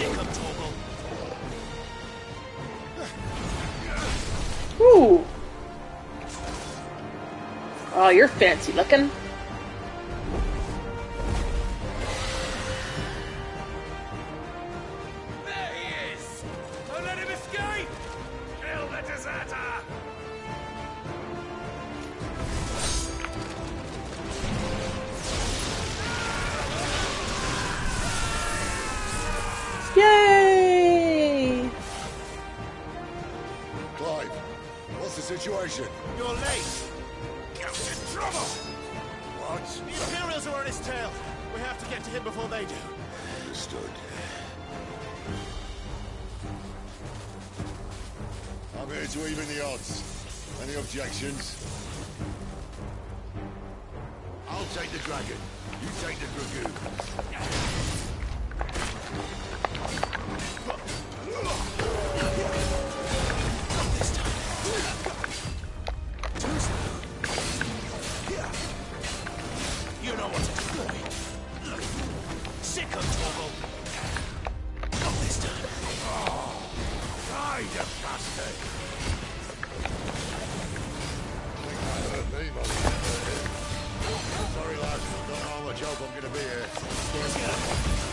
[SPEAKER 1] Ooh. Oh, you're fancy looking.
[SPEAKER 12] There he is! Don't let him escape! Kill the deserter!
[SPEAKER 1] Yay!
[SPEAKER 3] Clive, what's the situation?
[SPEAKER 13] You're late. Goat's in trouble.
[SPEAKER 3] What?
[SPEAKER 13] The Imperials are on his tail. We have to get to him before they do.
[SPEAKER 3] Understood. I'm here to even the odds. Any objections? I'll take the dragon. You take the dragoon.
[SPEAKER 13] You know what to do, boy. Sick of trouble. Not this time.
[SPEAKER 3] Die, you bastard! Sorry, lads. Don't know how much help I'm gonna be here.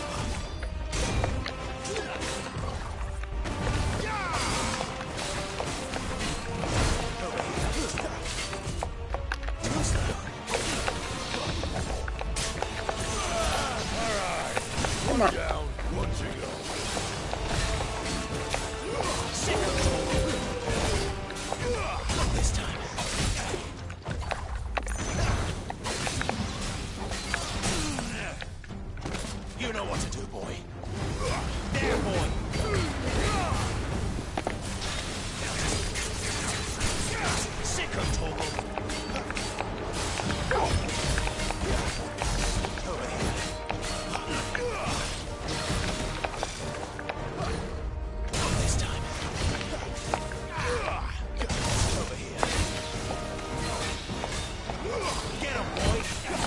[SPEAKER 1] Come on.
[SPEAKER 3] Down, one to go.
[SPEAKER 13] Not this time. You know what to do, boy. There, boy. Sick of trouble. Over here. Not this time. Over here. Get him, boy.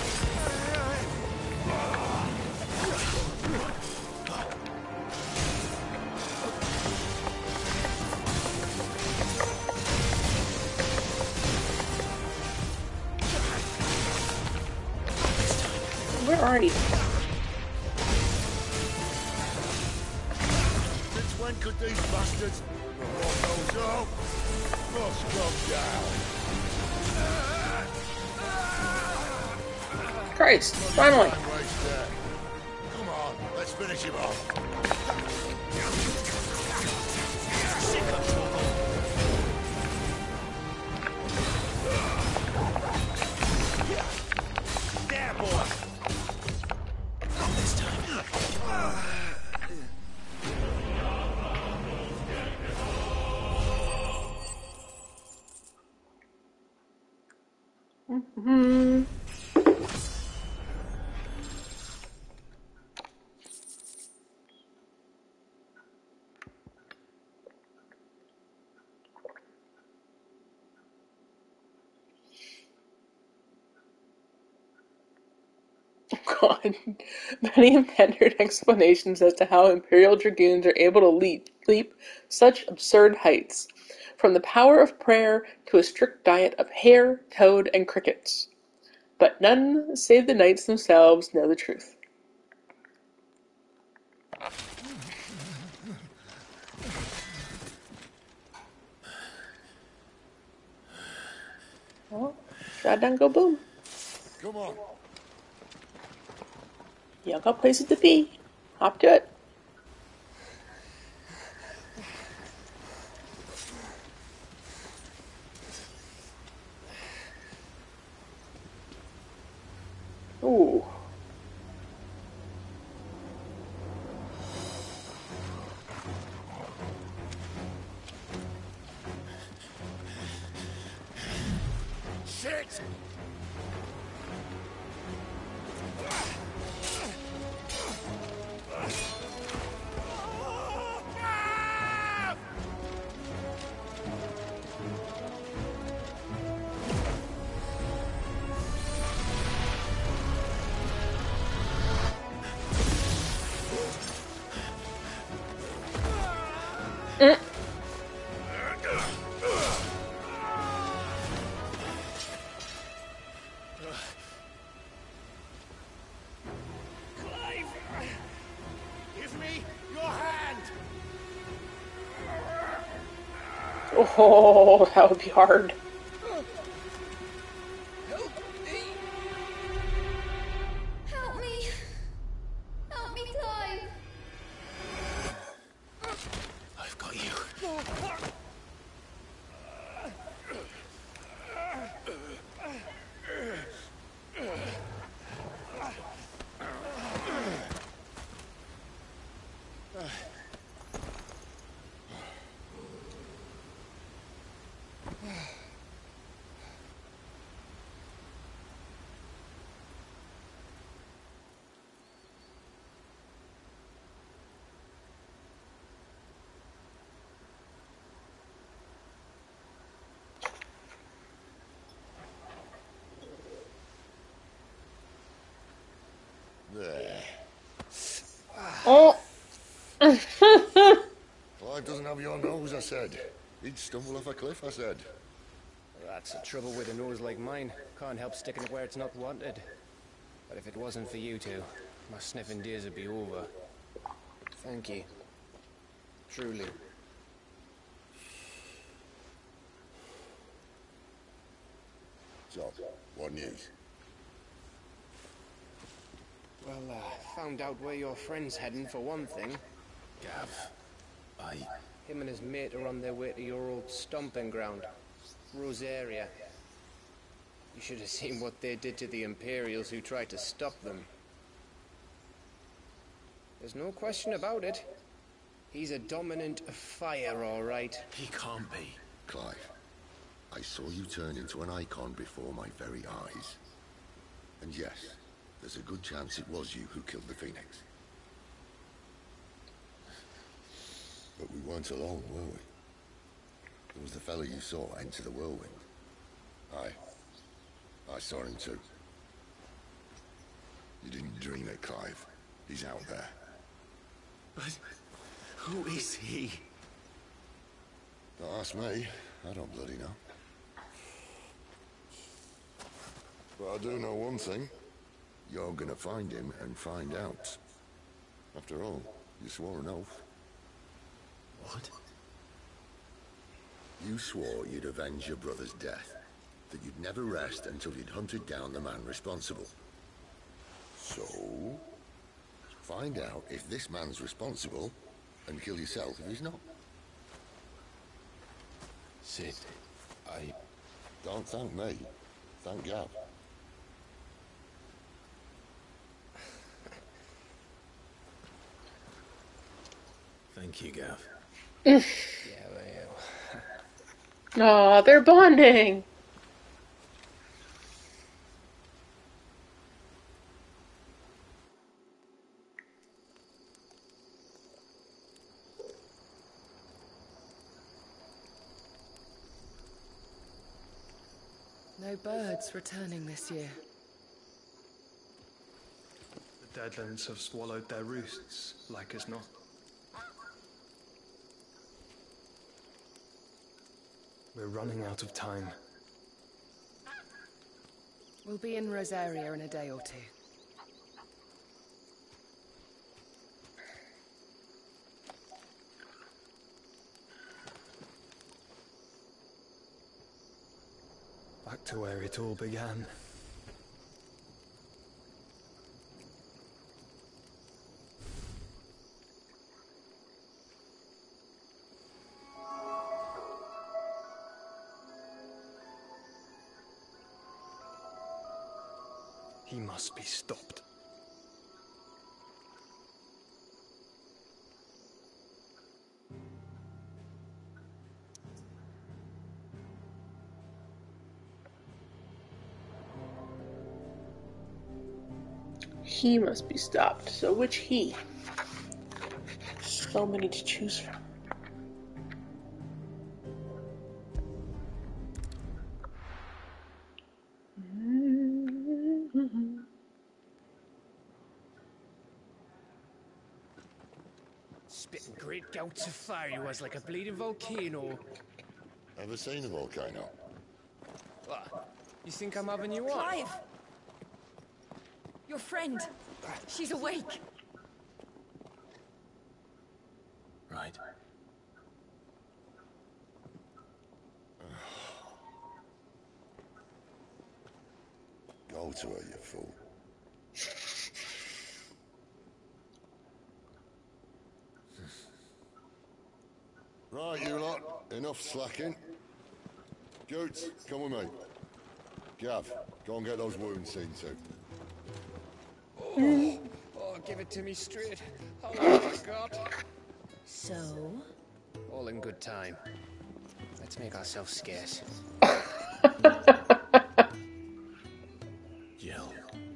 [SPEAKER 1] Where are you?
[SPEAKER 3] Since when could these bastards... Oh, must come down.
[SPEAKER 1] Christ, finally.
[SPEAKER 3] Come on, let's finish him off.
[SPEAKER 13] Sick of trouble. There, boy. Not this time.
[SPEAKER 1] Mm-hmm. God. Many tendered explanations as to how Imperial Dragoons are able to leap such absurd heights, from the power of prayer to a strict diet of hare, toad, and crickets. But none save the knights themselves know the truth. Well, shot down, go boom.
[SPEAKER 3] Come on.
[SPEAKER 1] Y'all got places to be. Hop to it. Ooh.
[SPEAKER 3] Shit!
[SPEAKER 13] Clive! Give me your hand!
[SPEAKER 1] Oh, that would be hard.
[SPEAKER 14] Help me! Help me, Clive!
[SPEAKER 13] I've got you.
[SPEAKER 3] There.
[SPEAKER 1] Oh.
[SPEAKER 3] Clive doesn't have your nose, I said. He'd stumble off a cliff, I said.
[SPEAKER 11] That's the trouble with a nose like mine. Can't help sticking it where it's not wanted. But if it wasn't for you two, my sniffing days would be over. Thank you. Truly.
[SPEAKER 3] So, what news?
[SPEAKER 11] Well, found out where your friend's heading for one thing.
[SPEAKER 3] Gav,
[SPEAKER 11] Him and his mate are on their way to your old stomping ground, Rosaria. You should have seen what they did to the Imperials who tried to stop them. There's no question about it. He's a dominant fire, all right.
[SPEAKER 3] He can't be. Clive, I saw you turn into an icon before my very eyes. And yes, there's a good chance it was you who killed the Phoenix. But we weren't alone, were we? There was the fellow you saw enter the whirlwind. I saw him too. You didn't dream it, Clive. He's out there.
[SPEAKER 13] But who is he?
[SPEAKER 3] Don't ask me. I don't bloody know. But I do know one thing. You're gonna find him and find out. After all, you swore an oath.
[SPEAKER 13] What?
[SPEAKER 3] You swore you'd avenge your brother's death. That you'd never rest until you'd hunted down the man responsible. So, find out if this man's responsible, and kill yourself if he's not.
[SPEAKER 13] Sid,
[SPEAKER 3] Don't thank me. Thank Gav.
[SPEAKER 13] Thank you, Gav.
[SPEAKER 11] Yeah,
[SPEAKER 1] Aw, they're bonding.
[SPEAKER 15] No birds returning this year.
[SPEAKER 8] The Deadlands have swallowed their roosts, like as not. We're running out of time.
[SPEAKER 15] We'll be in Rosaria in a day or two.
[SPEAKER 8] Back to where it all began. He must be stopped.
[SPEAKER 1] He must be stopped. So which he? So many to choose from.
[SPEAKER 16] Spitting great gouts of fire he was, like a bleeding volcano.
[SPEAKER 3] Ever seen a volcano?
[SPEAKER 16] What? You think I'm having you on?
[SPEAKER 5] Clive! Your friend. She's awake.
[SPEAKER 2] Right.
[SPEAKER 3] Go to her, you fool. Right, you lot. Enough slacking. Goots, come with me. Gav, go and get those wounds seen to.
[SPEAKER 16] Oh, give it to me straight. How long have I got?
[SPEAKER 6] So?
[SPEAKER 16] All in good time. Let's make ourselves scarce.
[SPEAKER 2] Jill.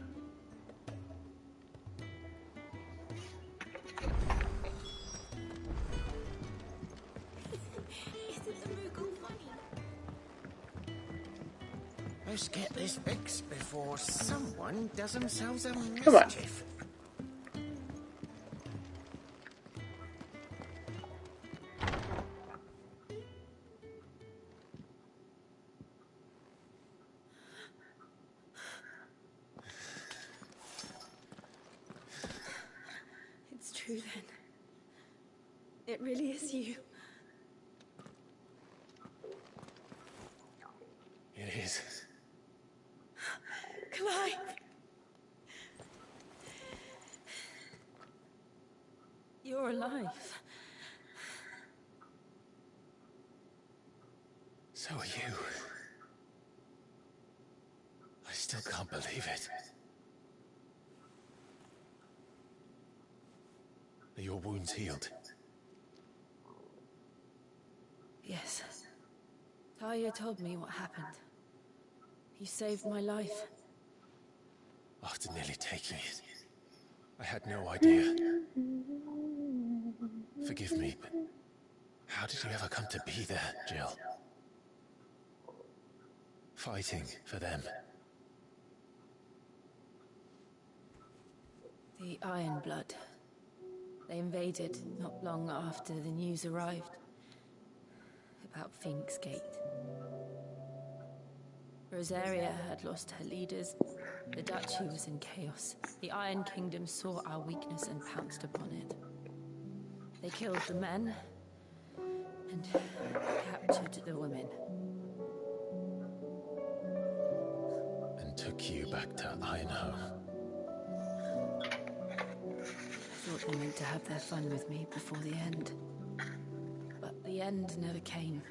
[SPEAKER 6] Isn't the Moogle funny?
[SPEAKER 13] Let's get this fixed before someone does themselves a
[SPEAKER 1] Come on.
[SPEAKER 13] mischief.
[SPEAKER 5] It's true then. It really is you.
[SPEAKER 16] It is.
[SPEAKER 5] Clive! You're alive.
[SPEAKER 16] So are you. I still can't believe it. Are your wounds healed?
[SPEAKER 5] Yes. Talia told me what happened. You saved my life.
[SPEAKER 16] After nearly taking it, I had no idea. Forgive me, but how did you ever come to be there, Jill? Fighting for them.
[SPEAKER 5] The Iron Blood. They invaded not long after the news arrived about Phoenix Gate. Rosaria had lost her leaders. The Duchy was in chaos. The Iron Kingdom saw our weakness and pounced upon it. They killed the men and captured the women.
[SPEAKER 16] And took you back to Ironholm.
[SPEAKER 5] I thought they meant to have their fun with me before the end. But the end never came.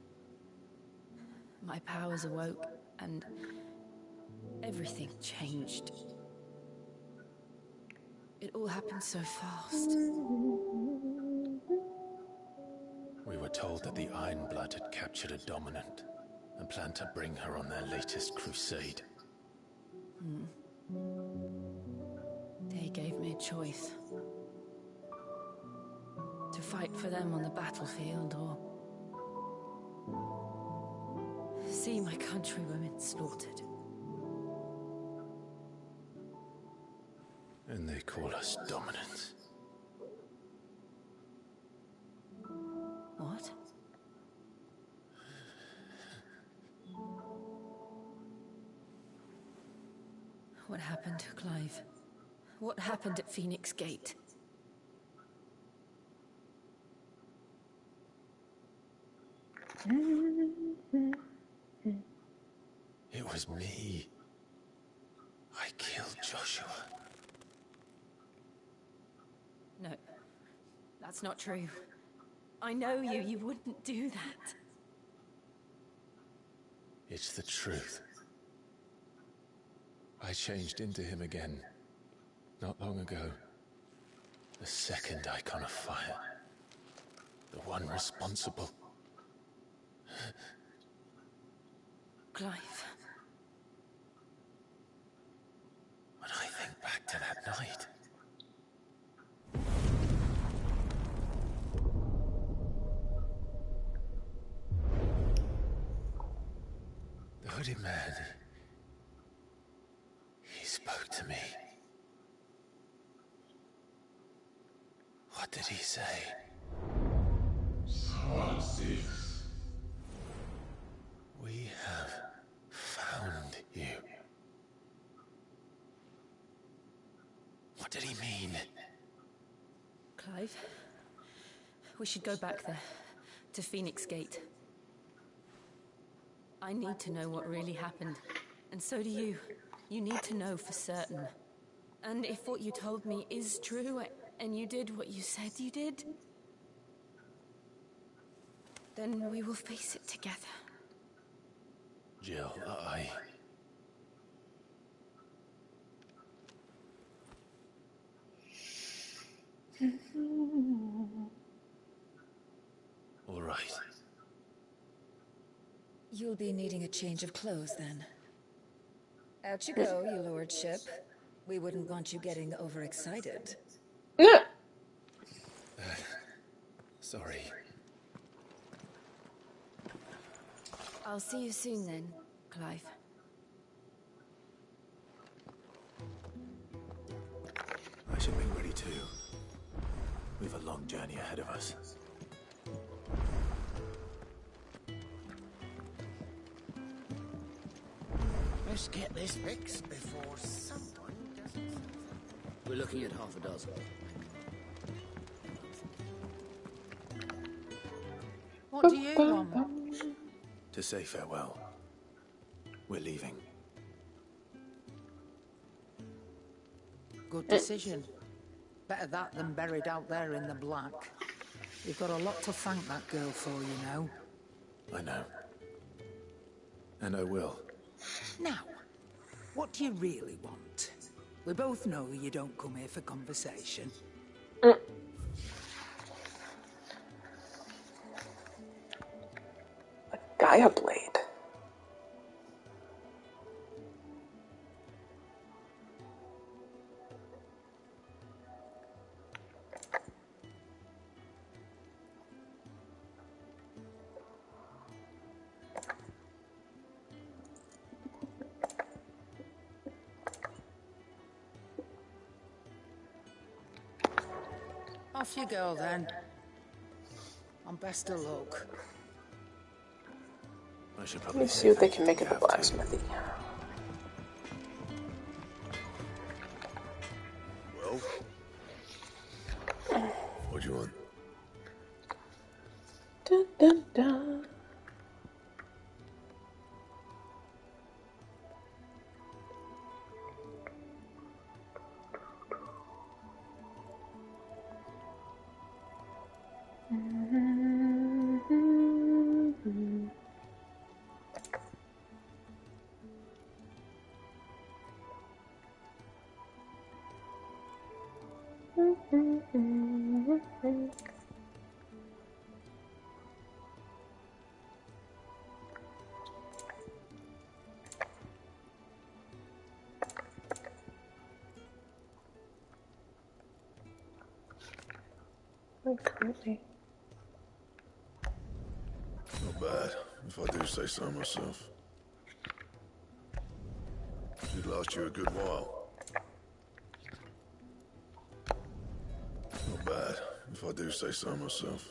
[SPEAKER 5] My powers awoke, and everything changed. It all happened so fast.
[SPEAKER 16] We were told that the Iron Blood had captured a dominant and planned to bring her on their latest crusade.
[SPEAKER 5] They gave me a choice. To fight for them on the battlefield, or see my countrywomen slaughtered.
[SPEAKER 16] And they call us dominants.
[SPEAKER 5] What? What happened to Clive? What happened at Phoenix Gate?
[SPEAKER 16] It was me. I killed Joshua.
[SPEAKER 5] No, that's not true. I know you. You wouldn't do that.
[SPEAKER 16] It's the truth. I changed into him again, not long ago. The second icon of fire. The one responsible.
[SPEAKER 5] Clive.
[SPEAKER 16] When I think back to that night... The hooded man... He spoke to me. What What did he say? We have found you. What did he mean?
[SPEAKER 5] Clive, we should go back there, to Phoenix Gate. I need to know what really happened, and so do you. You need to know for certain. And if what you told me is true, and you did what you said you did, then we will face it together.
[SPEAKER 16] Jill, All right.
[SPEAKER 17] You'll be needing a change of clothes, then. Out you go, your lordship. We wouldn't want you getting overexcited.
[SPEAKER 16] Sorry.
[SPEAKER 5] I'll see you soon then, Clive.
[SPEAKER 2] I should be ready too. We've a long journey ahead of us.
[SPEAKER 18] Let's get this fixed before someone doesn't. We're looking at half a dozen.
[SPEAKER 10] What do you want?
[SPEAKER 2] To say farewell. We're leaving.
[SPEAKER 10] Good decision. Better that than buried out there in the black. You've got a lot to thank that girl for, you know.
[SPEAKER 2] I know. And I will.
[SPEAKER 10] Now, what do you really want? We both know you don't come here for conversation.
[SPEAKER 1] Gaia Blade.
[SPEAKER 10] Off you go, then. And best of luck.
[SPEAKER 2] I should
[SPEAKER 1] Let
[SPEAKER 2] probably
[SPEAKER 1] me see what they can make of the blacksmithy.
[SPEAKER 3] Well? What do you want?
[SPEAKER 1] Dun, dun, dun. Currently.
[SPEAKER 3] Not bad, if I do say so myself. Should last you a good while. Not bad, if I do say so myself.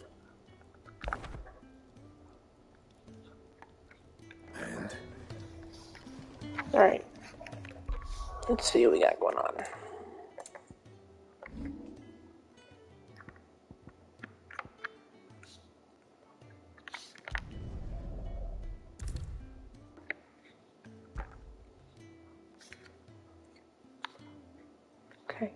[SPEAKER 3] And?
[SPEAKER 1] Alright. Let's see what we got going on. Okay.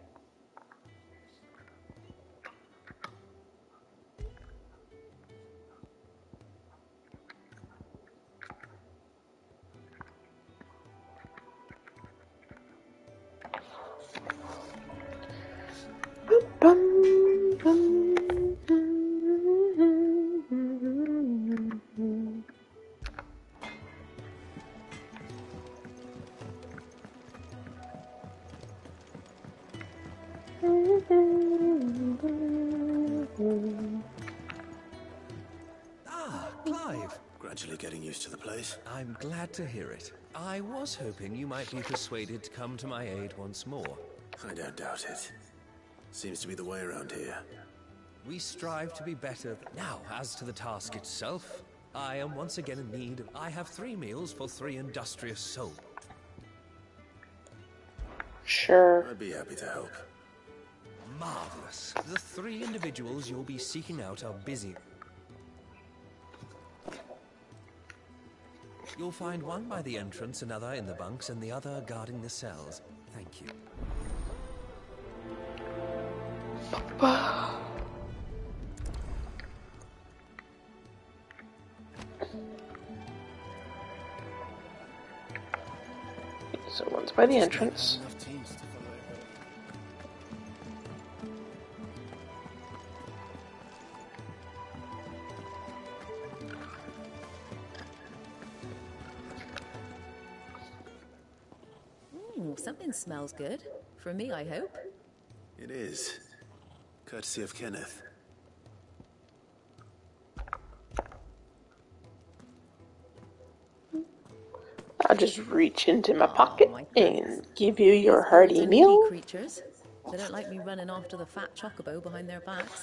[SPEAKER 12] Clive.
[SPEAKER 2] Gradually getting used to the place.
[SPEAKER 12] I'm glad to hear it. I was hoping you might be persuaded to come to my aid once more.
[SPEAKER 2] I don't doubt it. Seems to be the way around here.
[SPEAKER 12] We strive to be better. Now, as to the task itself, I am once again in need. I have 3 meals for 3 industrious souls.
[SPEAKER 1] Sure.
[SPEAKER 16] I'd be happy to help.
[SPEAKER 12] Marvelous. The 3 individuals you'll be seeking out are busy. You'll find one by the entrance, another in the bunks, and the other guarding the cells. Thank you.
[SPEAKER 1] So one's by the entrance.
[SPEAKER 5] Something smells good. For me, I hope.
[SPEAKER 16] It is. Courtesy of Kenneth.
[SPEAKER 1] I'll just reach into my pocket and give you your hearty meal.
[SPEAKER 5] Creatures. They don't like me running after the fat chocobo behind their backs.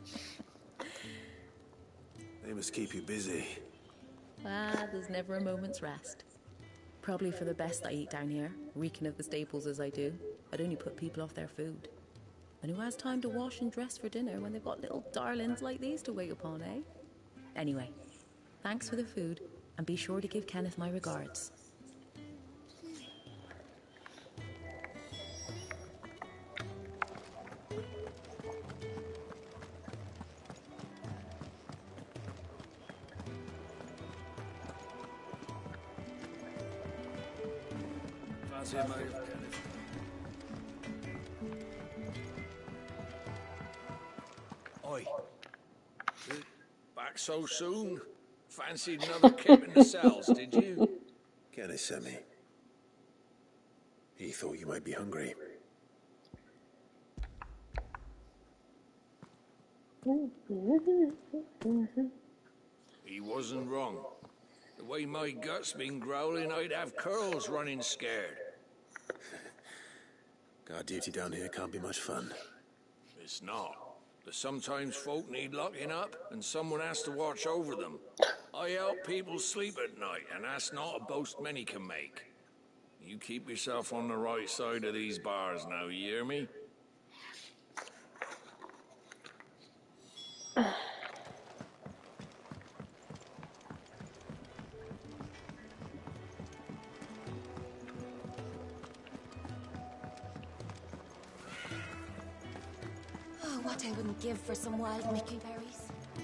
[SPEAKER 16] They must keep you busy.
[SPEAKER 5] There's never a moment's rest. Probably for the best I eat down here, reeking of the staples as I do. I'd only put people off their food. And who has time to wash and dress for dinner when they've got little darlings like these to wait upon, eh? Anyway, thanks for the food, and be sure to give Kenneth my regards.
[SPEAKER 7] Oi. Back so soon? Fancied another kip in the cells, did you?
[SPEAKER 16] Kenneth sent me. He thought you might be hungry.
[SPEAKER 7] He wasn't wrong. The way my gut's been growling, I'd have curls running scared.
[SPEAKER 16] Guard duty down here can't be much fun.
[SPEAKER 7] It's not. But sometimes folk need locking up, and someone has to watch over them. I help people sleep at night, and that's not a boast many can make. You keep yourself on the right side of these bars now, you hear me?
[SPEAKER 6] Oh, what I wouldn't give for some wild Mickey berries.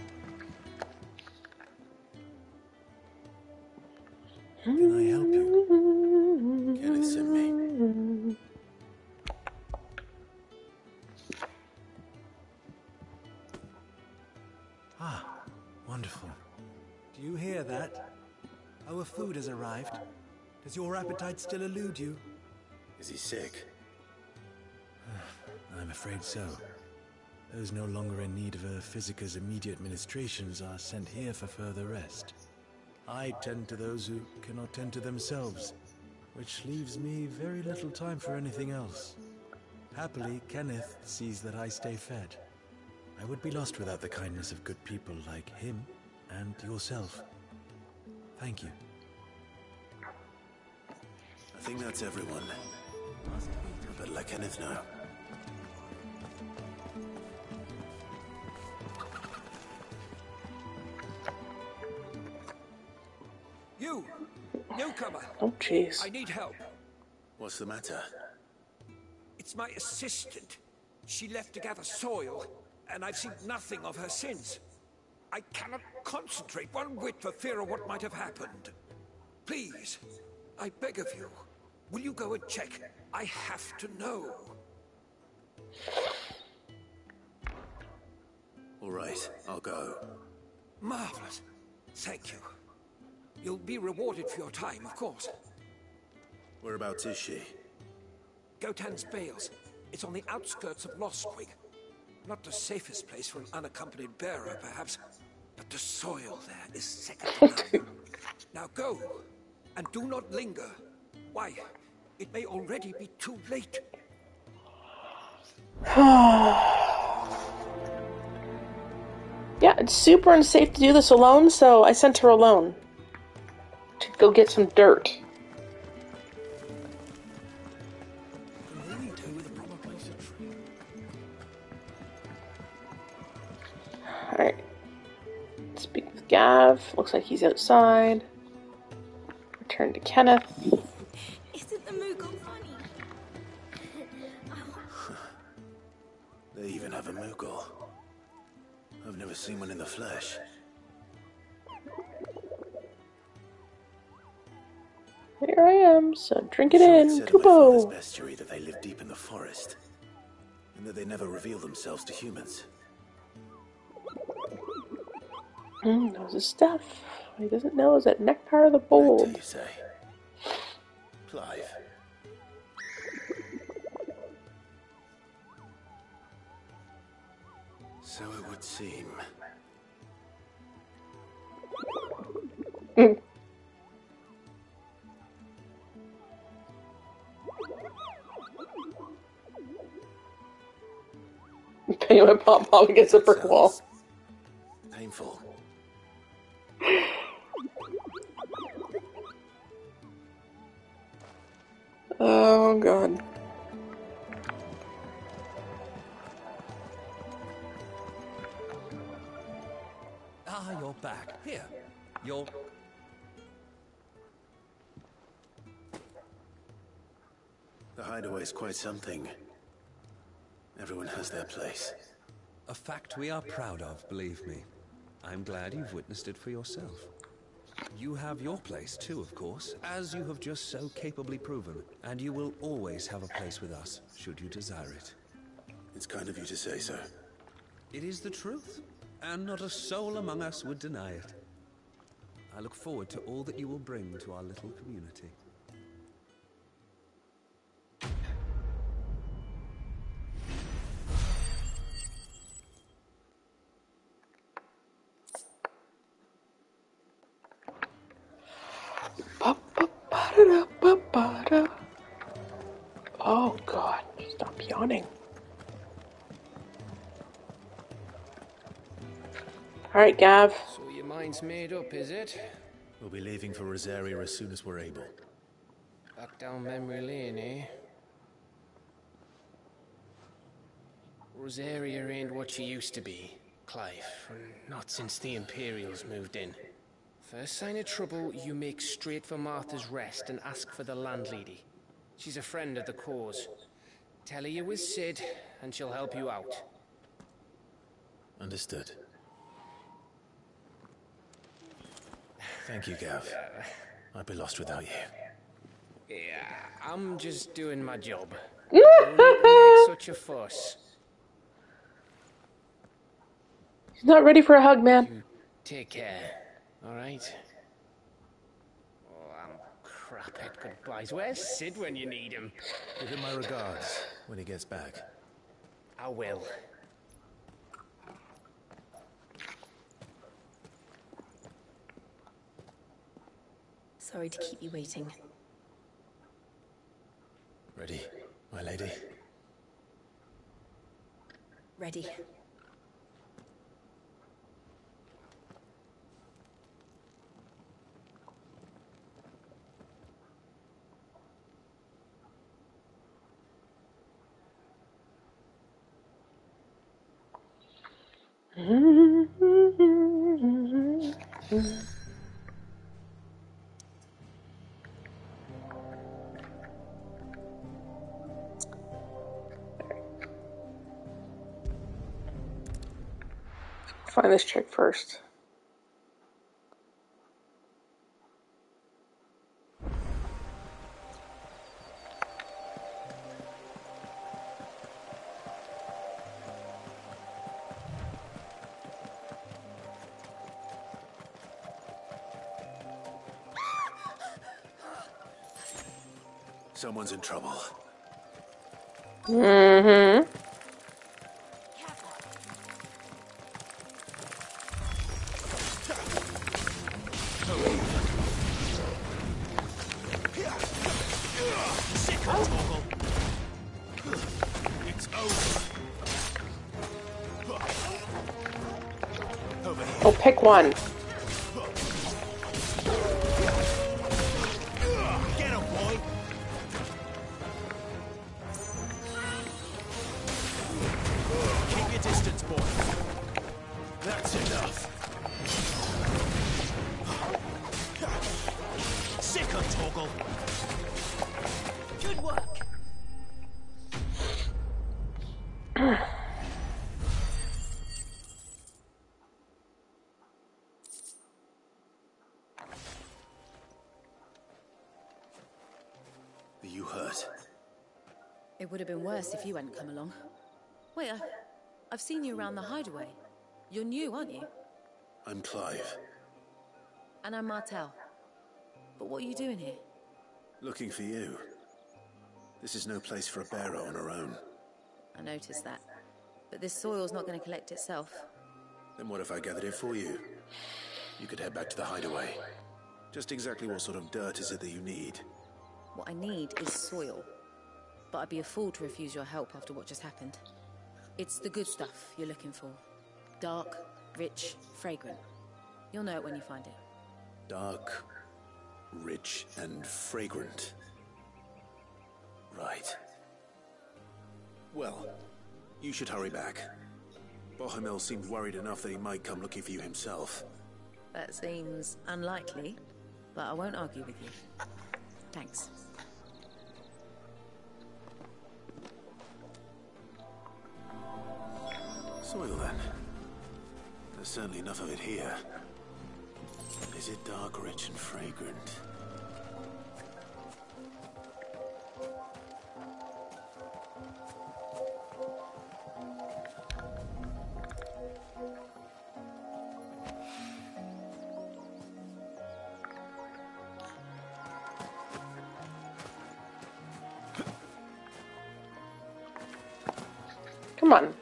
[SPEAKER 16] Can I help you? Kenneth sent me.
[SPEAKER 19] Ah, wonderful. Do you hear that? Our food has arrived. Does your appetite still elude you?
[SPEAKER 16] Is he sick?
[SPEAKER 19] I'm afraid so. Those no longer in need of a Physica's immediate ministrations are sent here for further rest. I tend to those who cannot tend to themselves, which leaves me very little time for anything else. Happily, Kenneth sees that I stay fed. I would be lost without the kindness of good people like him and yourself. Thank you.
[SPEAKER 16] I think that's everyone. I better let Kenneth know.
[SPEAKER 13] You! Newcomer!
[SPEAKER 1] Oh, jeez.
[SPEAKER 13] I need help.
[SPEAKER 16] What's the matter?
[SPEAKER 13] It's my assistant. She left to gather soil, and I've seen nothing of her since. I cannot concentrate one whit for fear of what might have happened. Please, I beg of you, will you go and check? I have to know.
[SPEAKER 16] All right, I'll go.
[SPEAKER 13] Marvelous. Thank you. You'll be rewarded for your time, of course.
[SPEAKER 16] Whereabouts is she?
[SPEAKER 13] Gotan's Bales. It's on the outskirts of Lostwing. Not the safest place for an unaccompanied bearer, perhaps, but the soil there is second to none. Now go, and do not linger. Why, it may already be too late.
[SPEAKER 1] It's super unsafe to do this alone, so I sent her alone to go get some dirt. Alright. Speak with Gav. Looks like he's outside. Return to Kenneth.
[SPEAKER 14] Isn't the Moogle funny?
[SPEAKER 2] They even have a Moogle. I've never seen one in the flesh.
[SPEAKER 1] Here I am, so drink it
[SPEAKER 2] Sure,
[SPEAKER 1] in.
[SPEAKER 2] said in my father's
[SPEAKER 1] Kupo!
[SPEAKER 2] bestiary that they live deep in the forest, and that they never reveal themselves to humans.
[SPEAKER 1] Knows his stuff. What he doesn't know is that Nectar of the Bold.
[SPEAKER 2] Nectar, you say? Clive. So it would seem.
[SPEAKER 1] Anyway, Pop against a brick wall.
[SPEAKER 2] Painful.
[SPEAKER 1] Oh, God.
[SPEAKER 12] Ah, you're back. Here. You're...
[SPEAKER 2] The hideaway's quite something. Everyone has their place.
[SPEAKER 12] A fact we are proud of, believe me. I'm glad you've witnessed it for yourself. You have your place too, of course, as you have just so capably proven, and you will always have a place with us, should you desire it.
[SPEAKER 2] It's kind of you to say so.
[SPEAKER 12] It is the truth, and not a soul among us would deny it. I look forward to all that you will bring to our little community.
[SPEAKER 1] Oh, God. Stop yawning. Alright, Gav.
[SPEAKER 20] So your mind's made up, is it?
[SPEAKER 19] We'll be leaving for Rosaria as soon as we're able.
[SPEAKER 20] Back down memory lane, eh? Rosaria ain't what she used to be, Clive. Not since the Imperials moved in. First sign of trouble, you make straight for Martha's Rest and ask for the landlady. She's a friend of the cause. Tell her you're with Sid, and she'll help you out.
[SPEAKER 19] Understood. Thank you, Gav. I'd be lost without you.
[SPEAKER 20] Yeah, I'm just doing my job. Don't make such a fuss.
[SPEAKER 1] He's not ready for a hug, man.
[SPEAKER 20] Take care, alright? Oh, I'm crap at goodbyes. Where's Sid when you need him?
[SPEAKER 19] Give him my regards when he gets back.
[SPEAKER 20] I will.
[SPEAKER 17] Sorry to keep you waiting.
[SPEAKER 19] Ready, my lady?
[SPEAKER 17] Ready.
[SPEAKER 1] Find this chick first.
[SPEAKER 2] Someone's in trouble.
[SPEAKER 1] Mm-hmm.
[SPEAKER 2] It's over.
[SPEAKER 19] over here.
[SPEAKER 1] Oh, pick one.
[SPEAKER 19] Get him, boy. Keep your distance, boy. That's enough. Sick of Torgal.
[SPEAKER 14] Good work.
[SPEAKER 2] Are you hurt?
[SPEAKER 5] It would have been worse if you hadn't come along. Wait, I've seen you around the hideaway. You're new, aren't you?
[SPEAKER 2] I'm Clive.
[SPEAKER 5] And I'm Martel. But what are you doing here?
[SPEAKER 2] Looking for you. This is no place for a bearer on her own.
[SPEAKER 5] I noticed that. But this soil's not going to collect itself.
[SPEAKER 2] Then what if I gathered it for you? You could head back to the hideaway. Just exactly what sort of dirt is it that you need?
[SPEAKER 5] What I need is soil. But I'd be a fool to refuse your help after what just happened. It's the good stuff you're looking for. Dark, rich, fragrant. You'll know it when you find it.
[SPEAKER 2] Dark, rich, and fragrant. Right. Well, you should hurry back. Bohemil seemed worried enough that he might come looking for you himself.
[SPEAKER 5] That seems unlikely, but I won't argue with you. Thanks.
[SPEAKER 2] Soil, then. There's certainly enough of it here. But is it dark, rich, and fragrant?
[SPEAKER 1] Come on.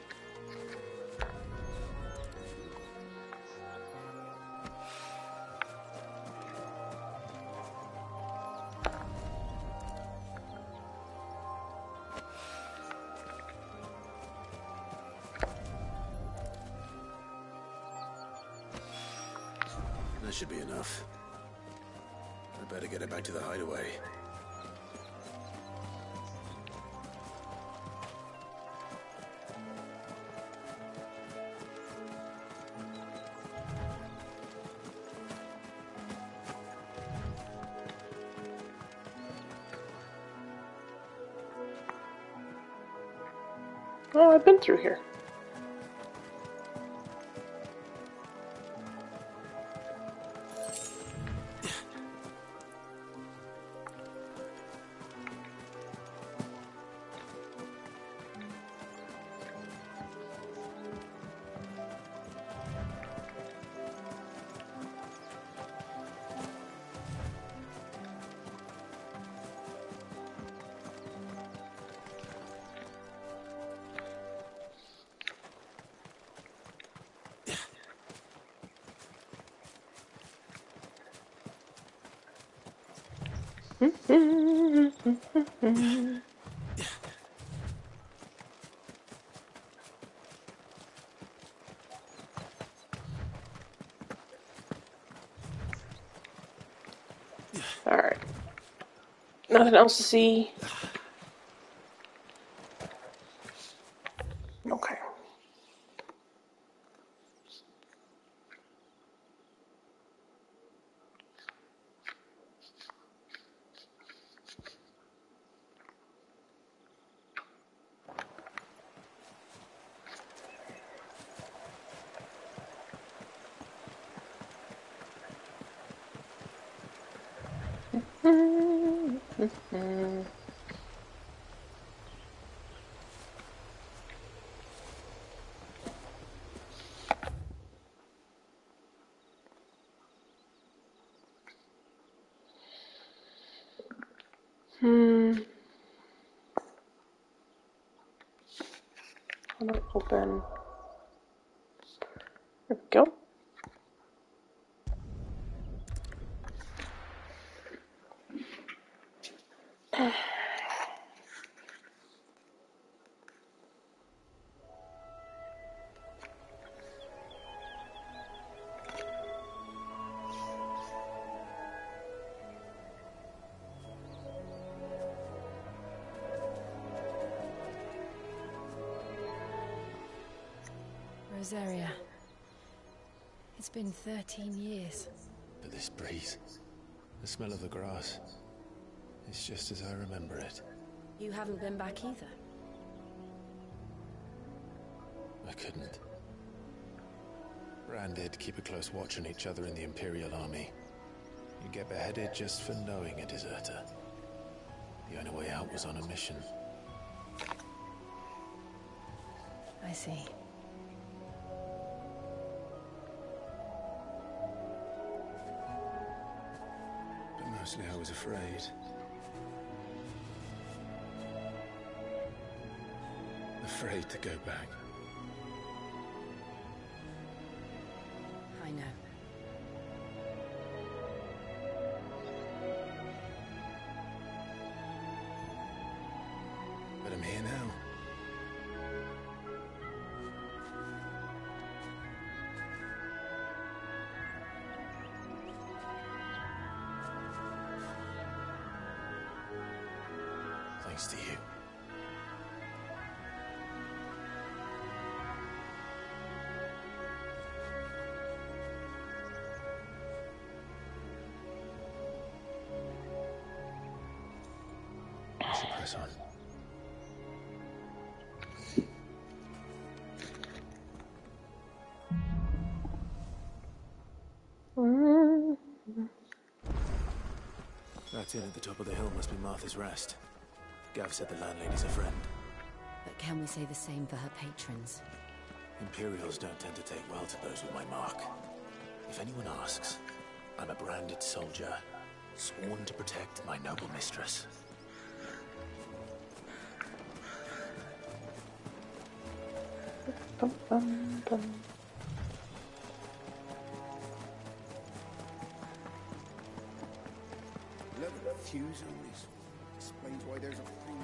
[SPEAKER 2] That should be enough. I better get it back to the hideaway.
[SPEAKER 1] Oh, I've been through here. Alright. Nothing else to see. Okay. I'm gonna open. There we go.
[SPEAKER 5] Rosaria. It's been 13 years.
[SPEAKER 16] But this breeze, the smell of the grass, it's just as I remember it.
[SPEAKER 5] You haven't been back either.
[SPEAKER 16] I couldn't. Bran did keep a close watch on each other in the Imperial Army. You get beheaded just for knowing a deserter. The only way out was on a mission.
[SPEAKER 5] I see.
[SPEAKER 16] But mostly I was afraid. Afraid to go back.
[SPEAKER 5] I know.
[SPEAKER 16] But I'm here now. Thanks to you. I should press on.
[SPEAKER 19] That inn at the top of the hill must be Martha's Rest. Gav said the landlady's a friend.
[SPEAKER 5] But can we say the same for her patrons?
[SPEAKER 19] Imperials don't tend to take well to those with my mark. If anyone asks, I'm a branded soldier, sworn to protect my noble mistress.
[SPEAKER 1] Bum, bum, bum.
[SPEAKER 18] Look at the fuse on this. Explains why there's a premium.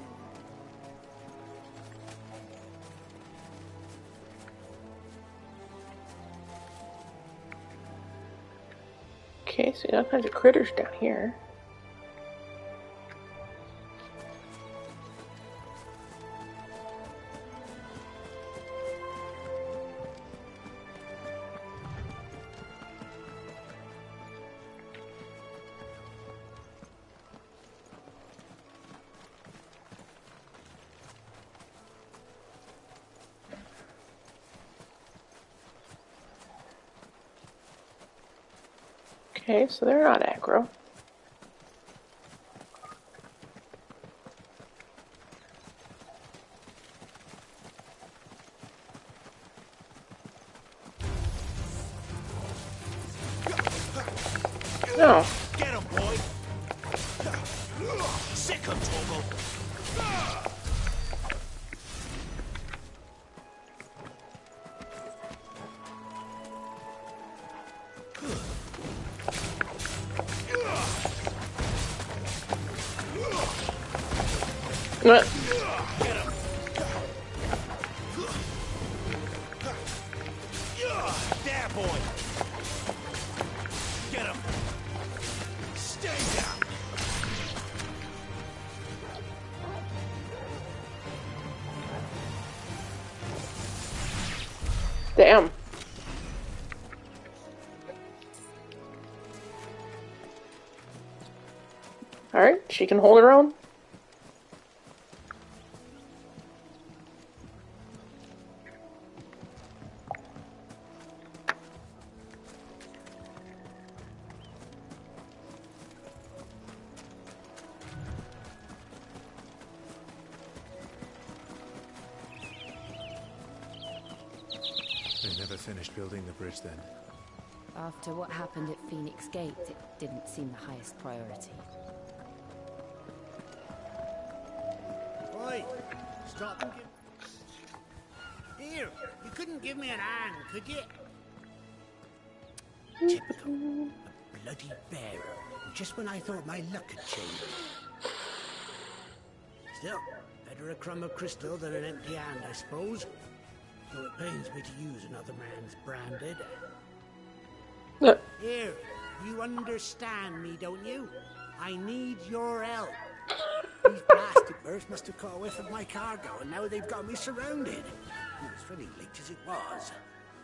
[SPEAKER 1] Okay, so all kinds of critters down here. Okay, so they're not aggro. No.
[SPEAKER 18] Get him, boy! Sick him, Torgal!
[SPEAKER 1] What?
[SPEAKER 18] There, boy! Get him! Stay down!
[SPEAKER 1] Damn. Alright, she can hold her own.
[SPEAKER 19] They never finished building the bridge then.
[SPEAKER 5] After what happened at Phoenix Gate, it didn't seem the highest priority.
[SPEAKER 18] Oi! Stop and give... Here, you couldn't give me an hand, could you? Typical. A bloody bearer. Just when I thought my luck had changed. Still, better a crumb of crystal than an empty hand, I suppose. Though it pains me to use another man's branded. Here, you understand me, don't you? I need your help. These blasted birds must have caught a whiff of my cargo, and now they've got me surrounded. It was very late as it was.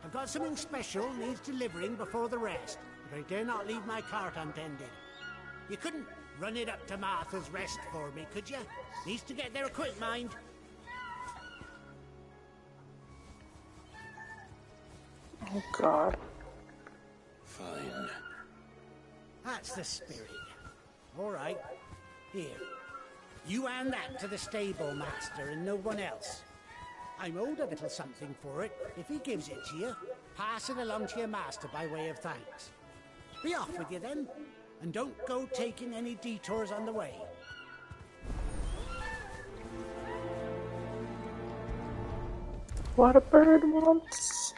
[SPEAKER 18] I've got something special needs delivering before the rest, but I dare not leave my cart untended. You couldn't run it up to Martha's Rest for me, could you? Needs to get there quick, mind.
[SPEAKER 1] Oh, God.
[SPEAKER 2] Fine.
[SPEAKER 18] That's the spirit. All right. Here. You hand that to the stable master and no one else. I'm owed a little something for it. If he gives it to you, pass it along to your master by way of thanks. Be off with you then, and don't go taking any detours on the way.
[SPEAKER 1] What a bird wants.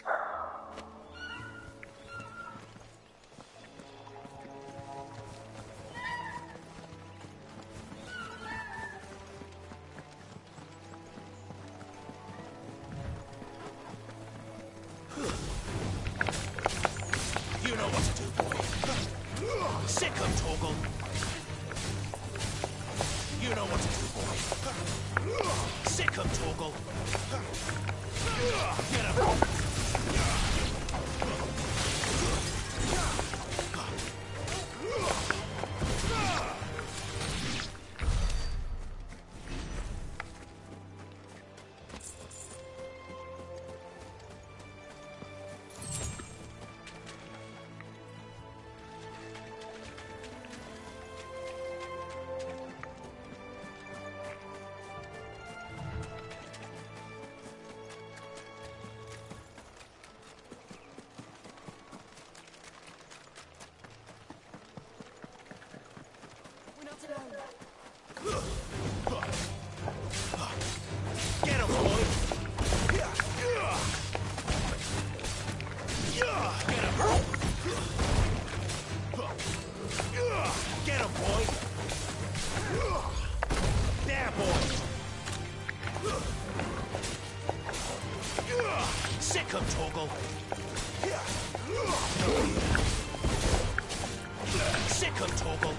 [SPEAKER 2] You know what to do, boy. Sick of Torgal. You know what to do, boy. Sick of Torgal. Get him. Get him, boy! Get him! Get him, boy! There, boy! Sick of Torgal! Sick of Torgal!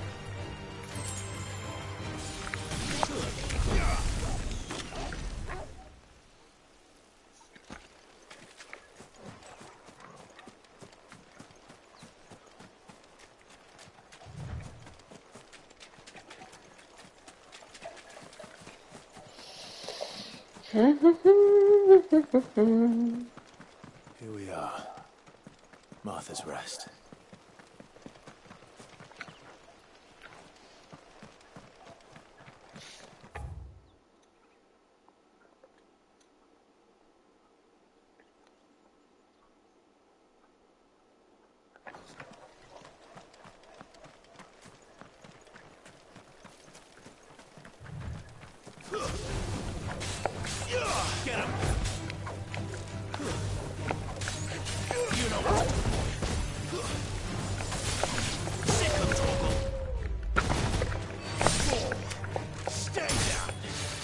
[SPEAKER 19] Here we are. Martha's Rest.
[SPEAKER 2] Get him! You know what to do, boy. Sick of Torgal. Stay down.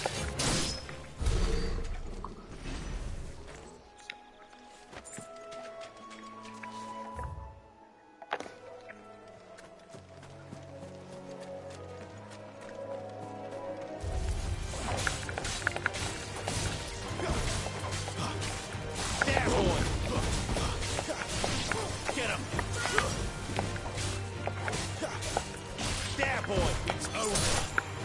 [SPEAKER 2] There, boy. Get him. There, boy. It's over.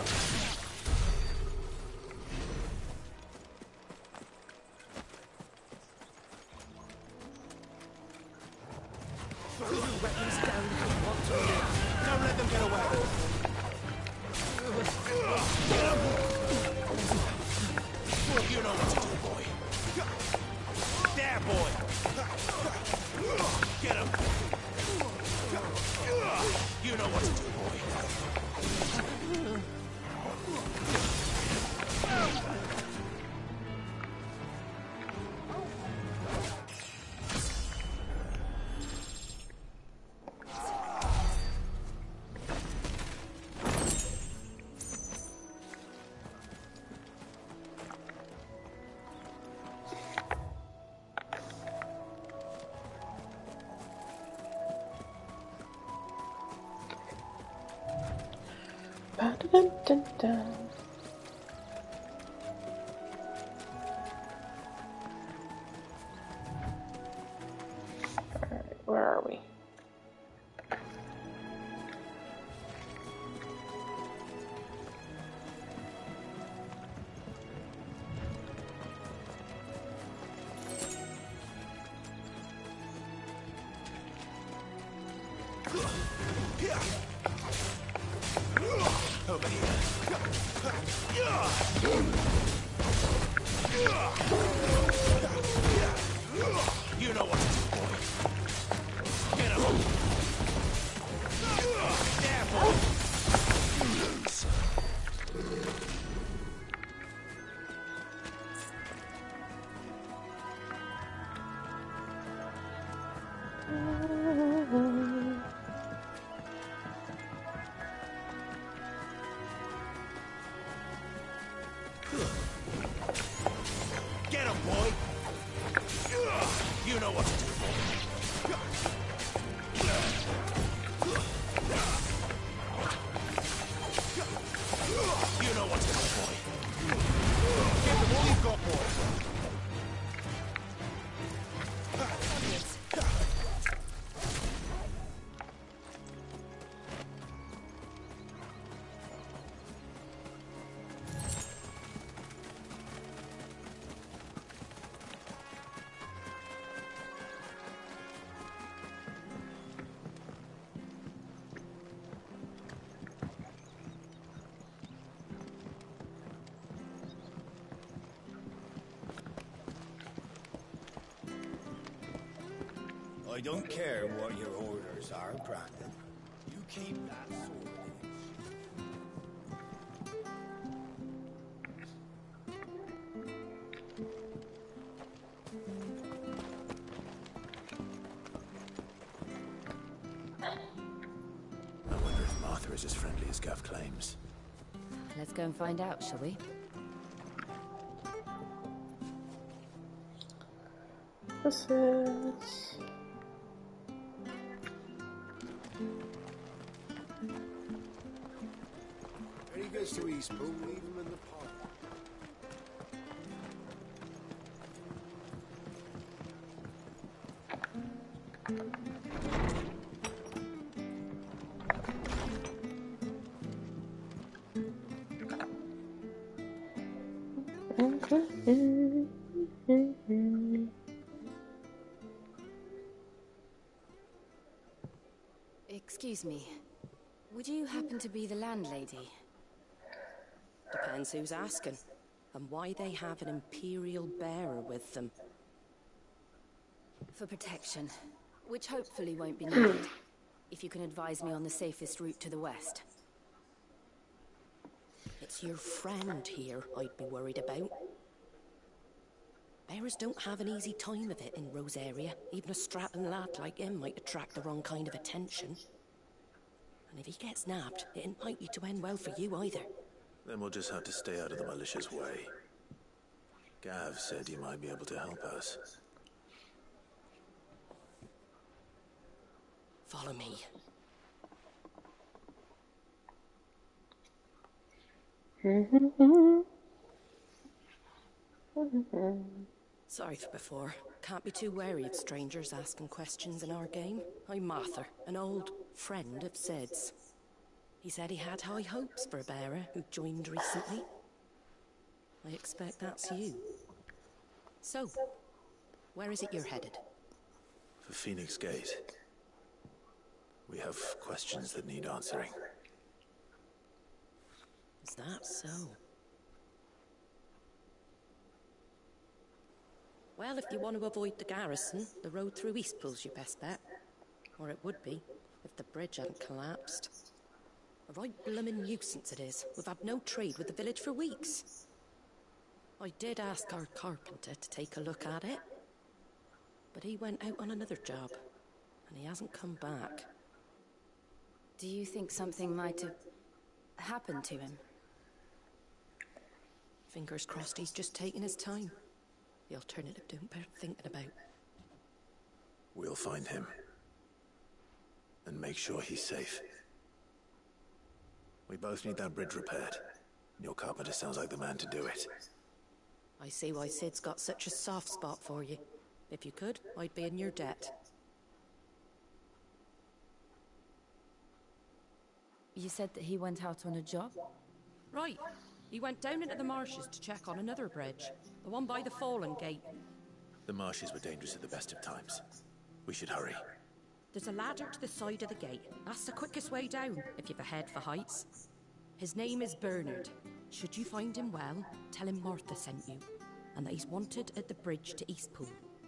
[SPEAKER 2] Throw your weapons down if you want to live. Don't let them get away. Get him. You know what to do, boy. There, boy. Get him. You know what to do, boy.
[SPEAKER 1] Ba-da-dun-dun-dun. are we?
[SPEAKER 2] You know what to do, boy. Get him. Careful. You lose. Get him, boy. You know what to do, boy. You know what to do, boy. Give them all you've got, boy.
[SPEAKER 3] I don't care what your orders are, Brandon. You keep that sword
[SPEAKER 16] I wonder if Martha is as friendly as Gav claims.
[SPEAKER 5] Let's go and find out, shall we?
[SPEAKER 1] This is...
[SPEAKER 3] When he gets to Eastpool, leave him in the park.
[SPEAKER 5] Excuse me. Would you happen to be the landlady?
[SPEAKER 21] Depends who's asking, and why they have an Imperial bearer with them.
[SPEAKER 5] For protection, which hopefully won't be needed. If you can advise me on the safest route to the west.
[SPEAKER 21] It's your friend here I'd be worried about. Bearers don't have an easy time of it in Rosaria. Even a strapping lad like him might attract the wrong kind of attention. And if he gets nabbed, it ain't likely to end well for you either.
[SPEAKER 16] Then we'll just have to stay out of the malicious way. Gav said you might be able to help us.
[SPEAKER 21] Follow me. Sorry for before. Can't be too wary of strangers asking questions in our game. I'm Martha, an old friend of Sid's. He said he had high hopes for a bearer who joined recently. I expect that's you. So, where is it you're headed?
[SPEAKER 16] For Phoenix Gate. We have questions that need answering.
[SPEAKER 21] Is that so? Well, if you want to avoid the garrison, the road through Eastpool's your best bet. Or it would be, if the bridge hadn't collapsed. A right bloomin' nuisance it is. We've had no trade with the village for weeks. I did ask our carpenter to take a look at it. But he went out on another job, and he hasn't come back.
[SPEAKER 5] Do you think something might have happened to him?
[SPEAKER 21] Fingers crossed he's just taking his time. The alternative don't bear thinking about.
[SPEAKER 16] We'll find him. And make sure he's safe. We both need that bridge repaired. Your carpenter sounds like the man to do it.
[SPEAKER 21] I see why Sid's got such a soft spot for you. If you could, I'd be in your debt.
[SPEAKER 5] You said that he went out on a job?
[SPEAKER 21] Right. He went down into the marshes to check on another bridge. The one by the Fallen Gate.
[SPEAKER 16] The marshes were dangerous at the best of times. We should hurry.
[SPEAKER 21] There's a ladder to the side of the gate. That's the quickest way down, if you've a head for heights. His name is Bernard. Should you find him well, tell him Martha sent you, and that he's wanted at the bridge to Eastpool.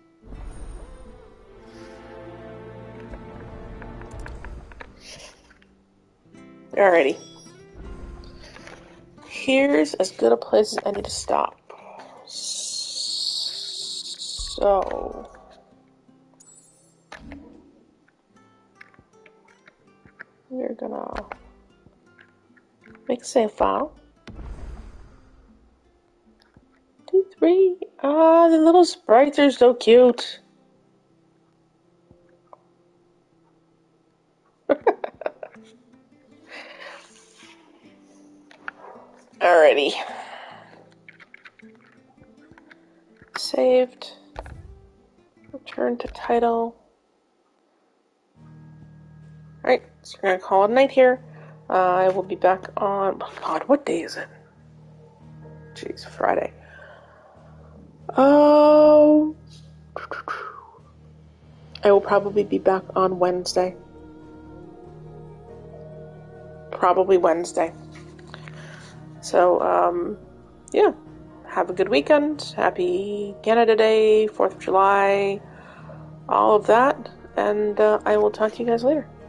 [SPEAKER 1] Alrighty. Here's as good a place as any to stop. So... we're gonna make a save file. 2, 3. Ah, the little sprites are so cute. Alrighty. Saved. Return to title. Alright, so we're going to call it a night here. I will be back on... oh god, what day is it? Jeez, Friday. I will probably be back on Wednesday. Probably Wednesday. So, yeah. Have a good weekend. Happy Canada Day, 4th of July, all of that. And I will talk to you guys later.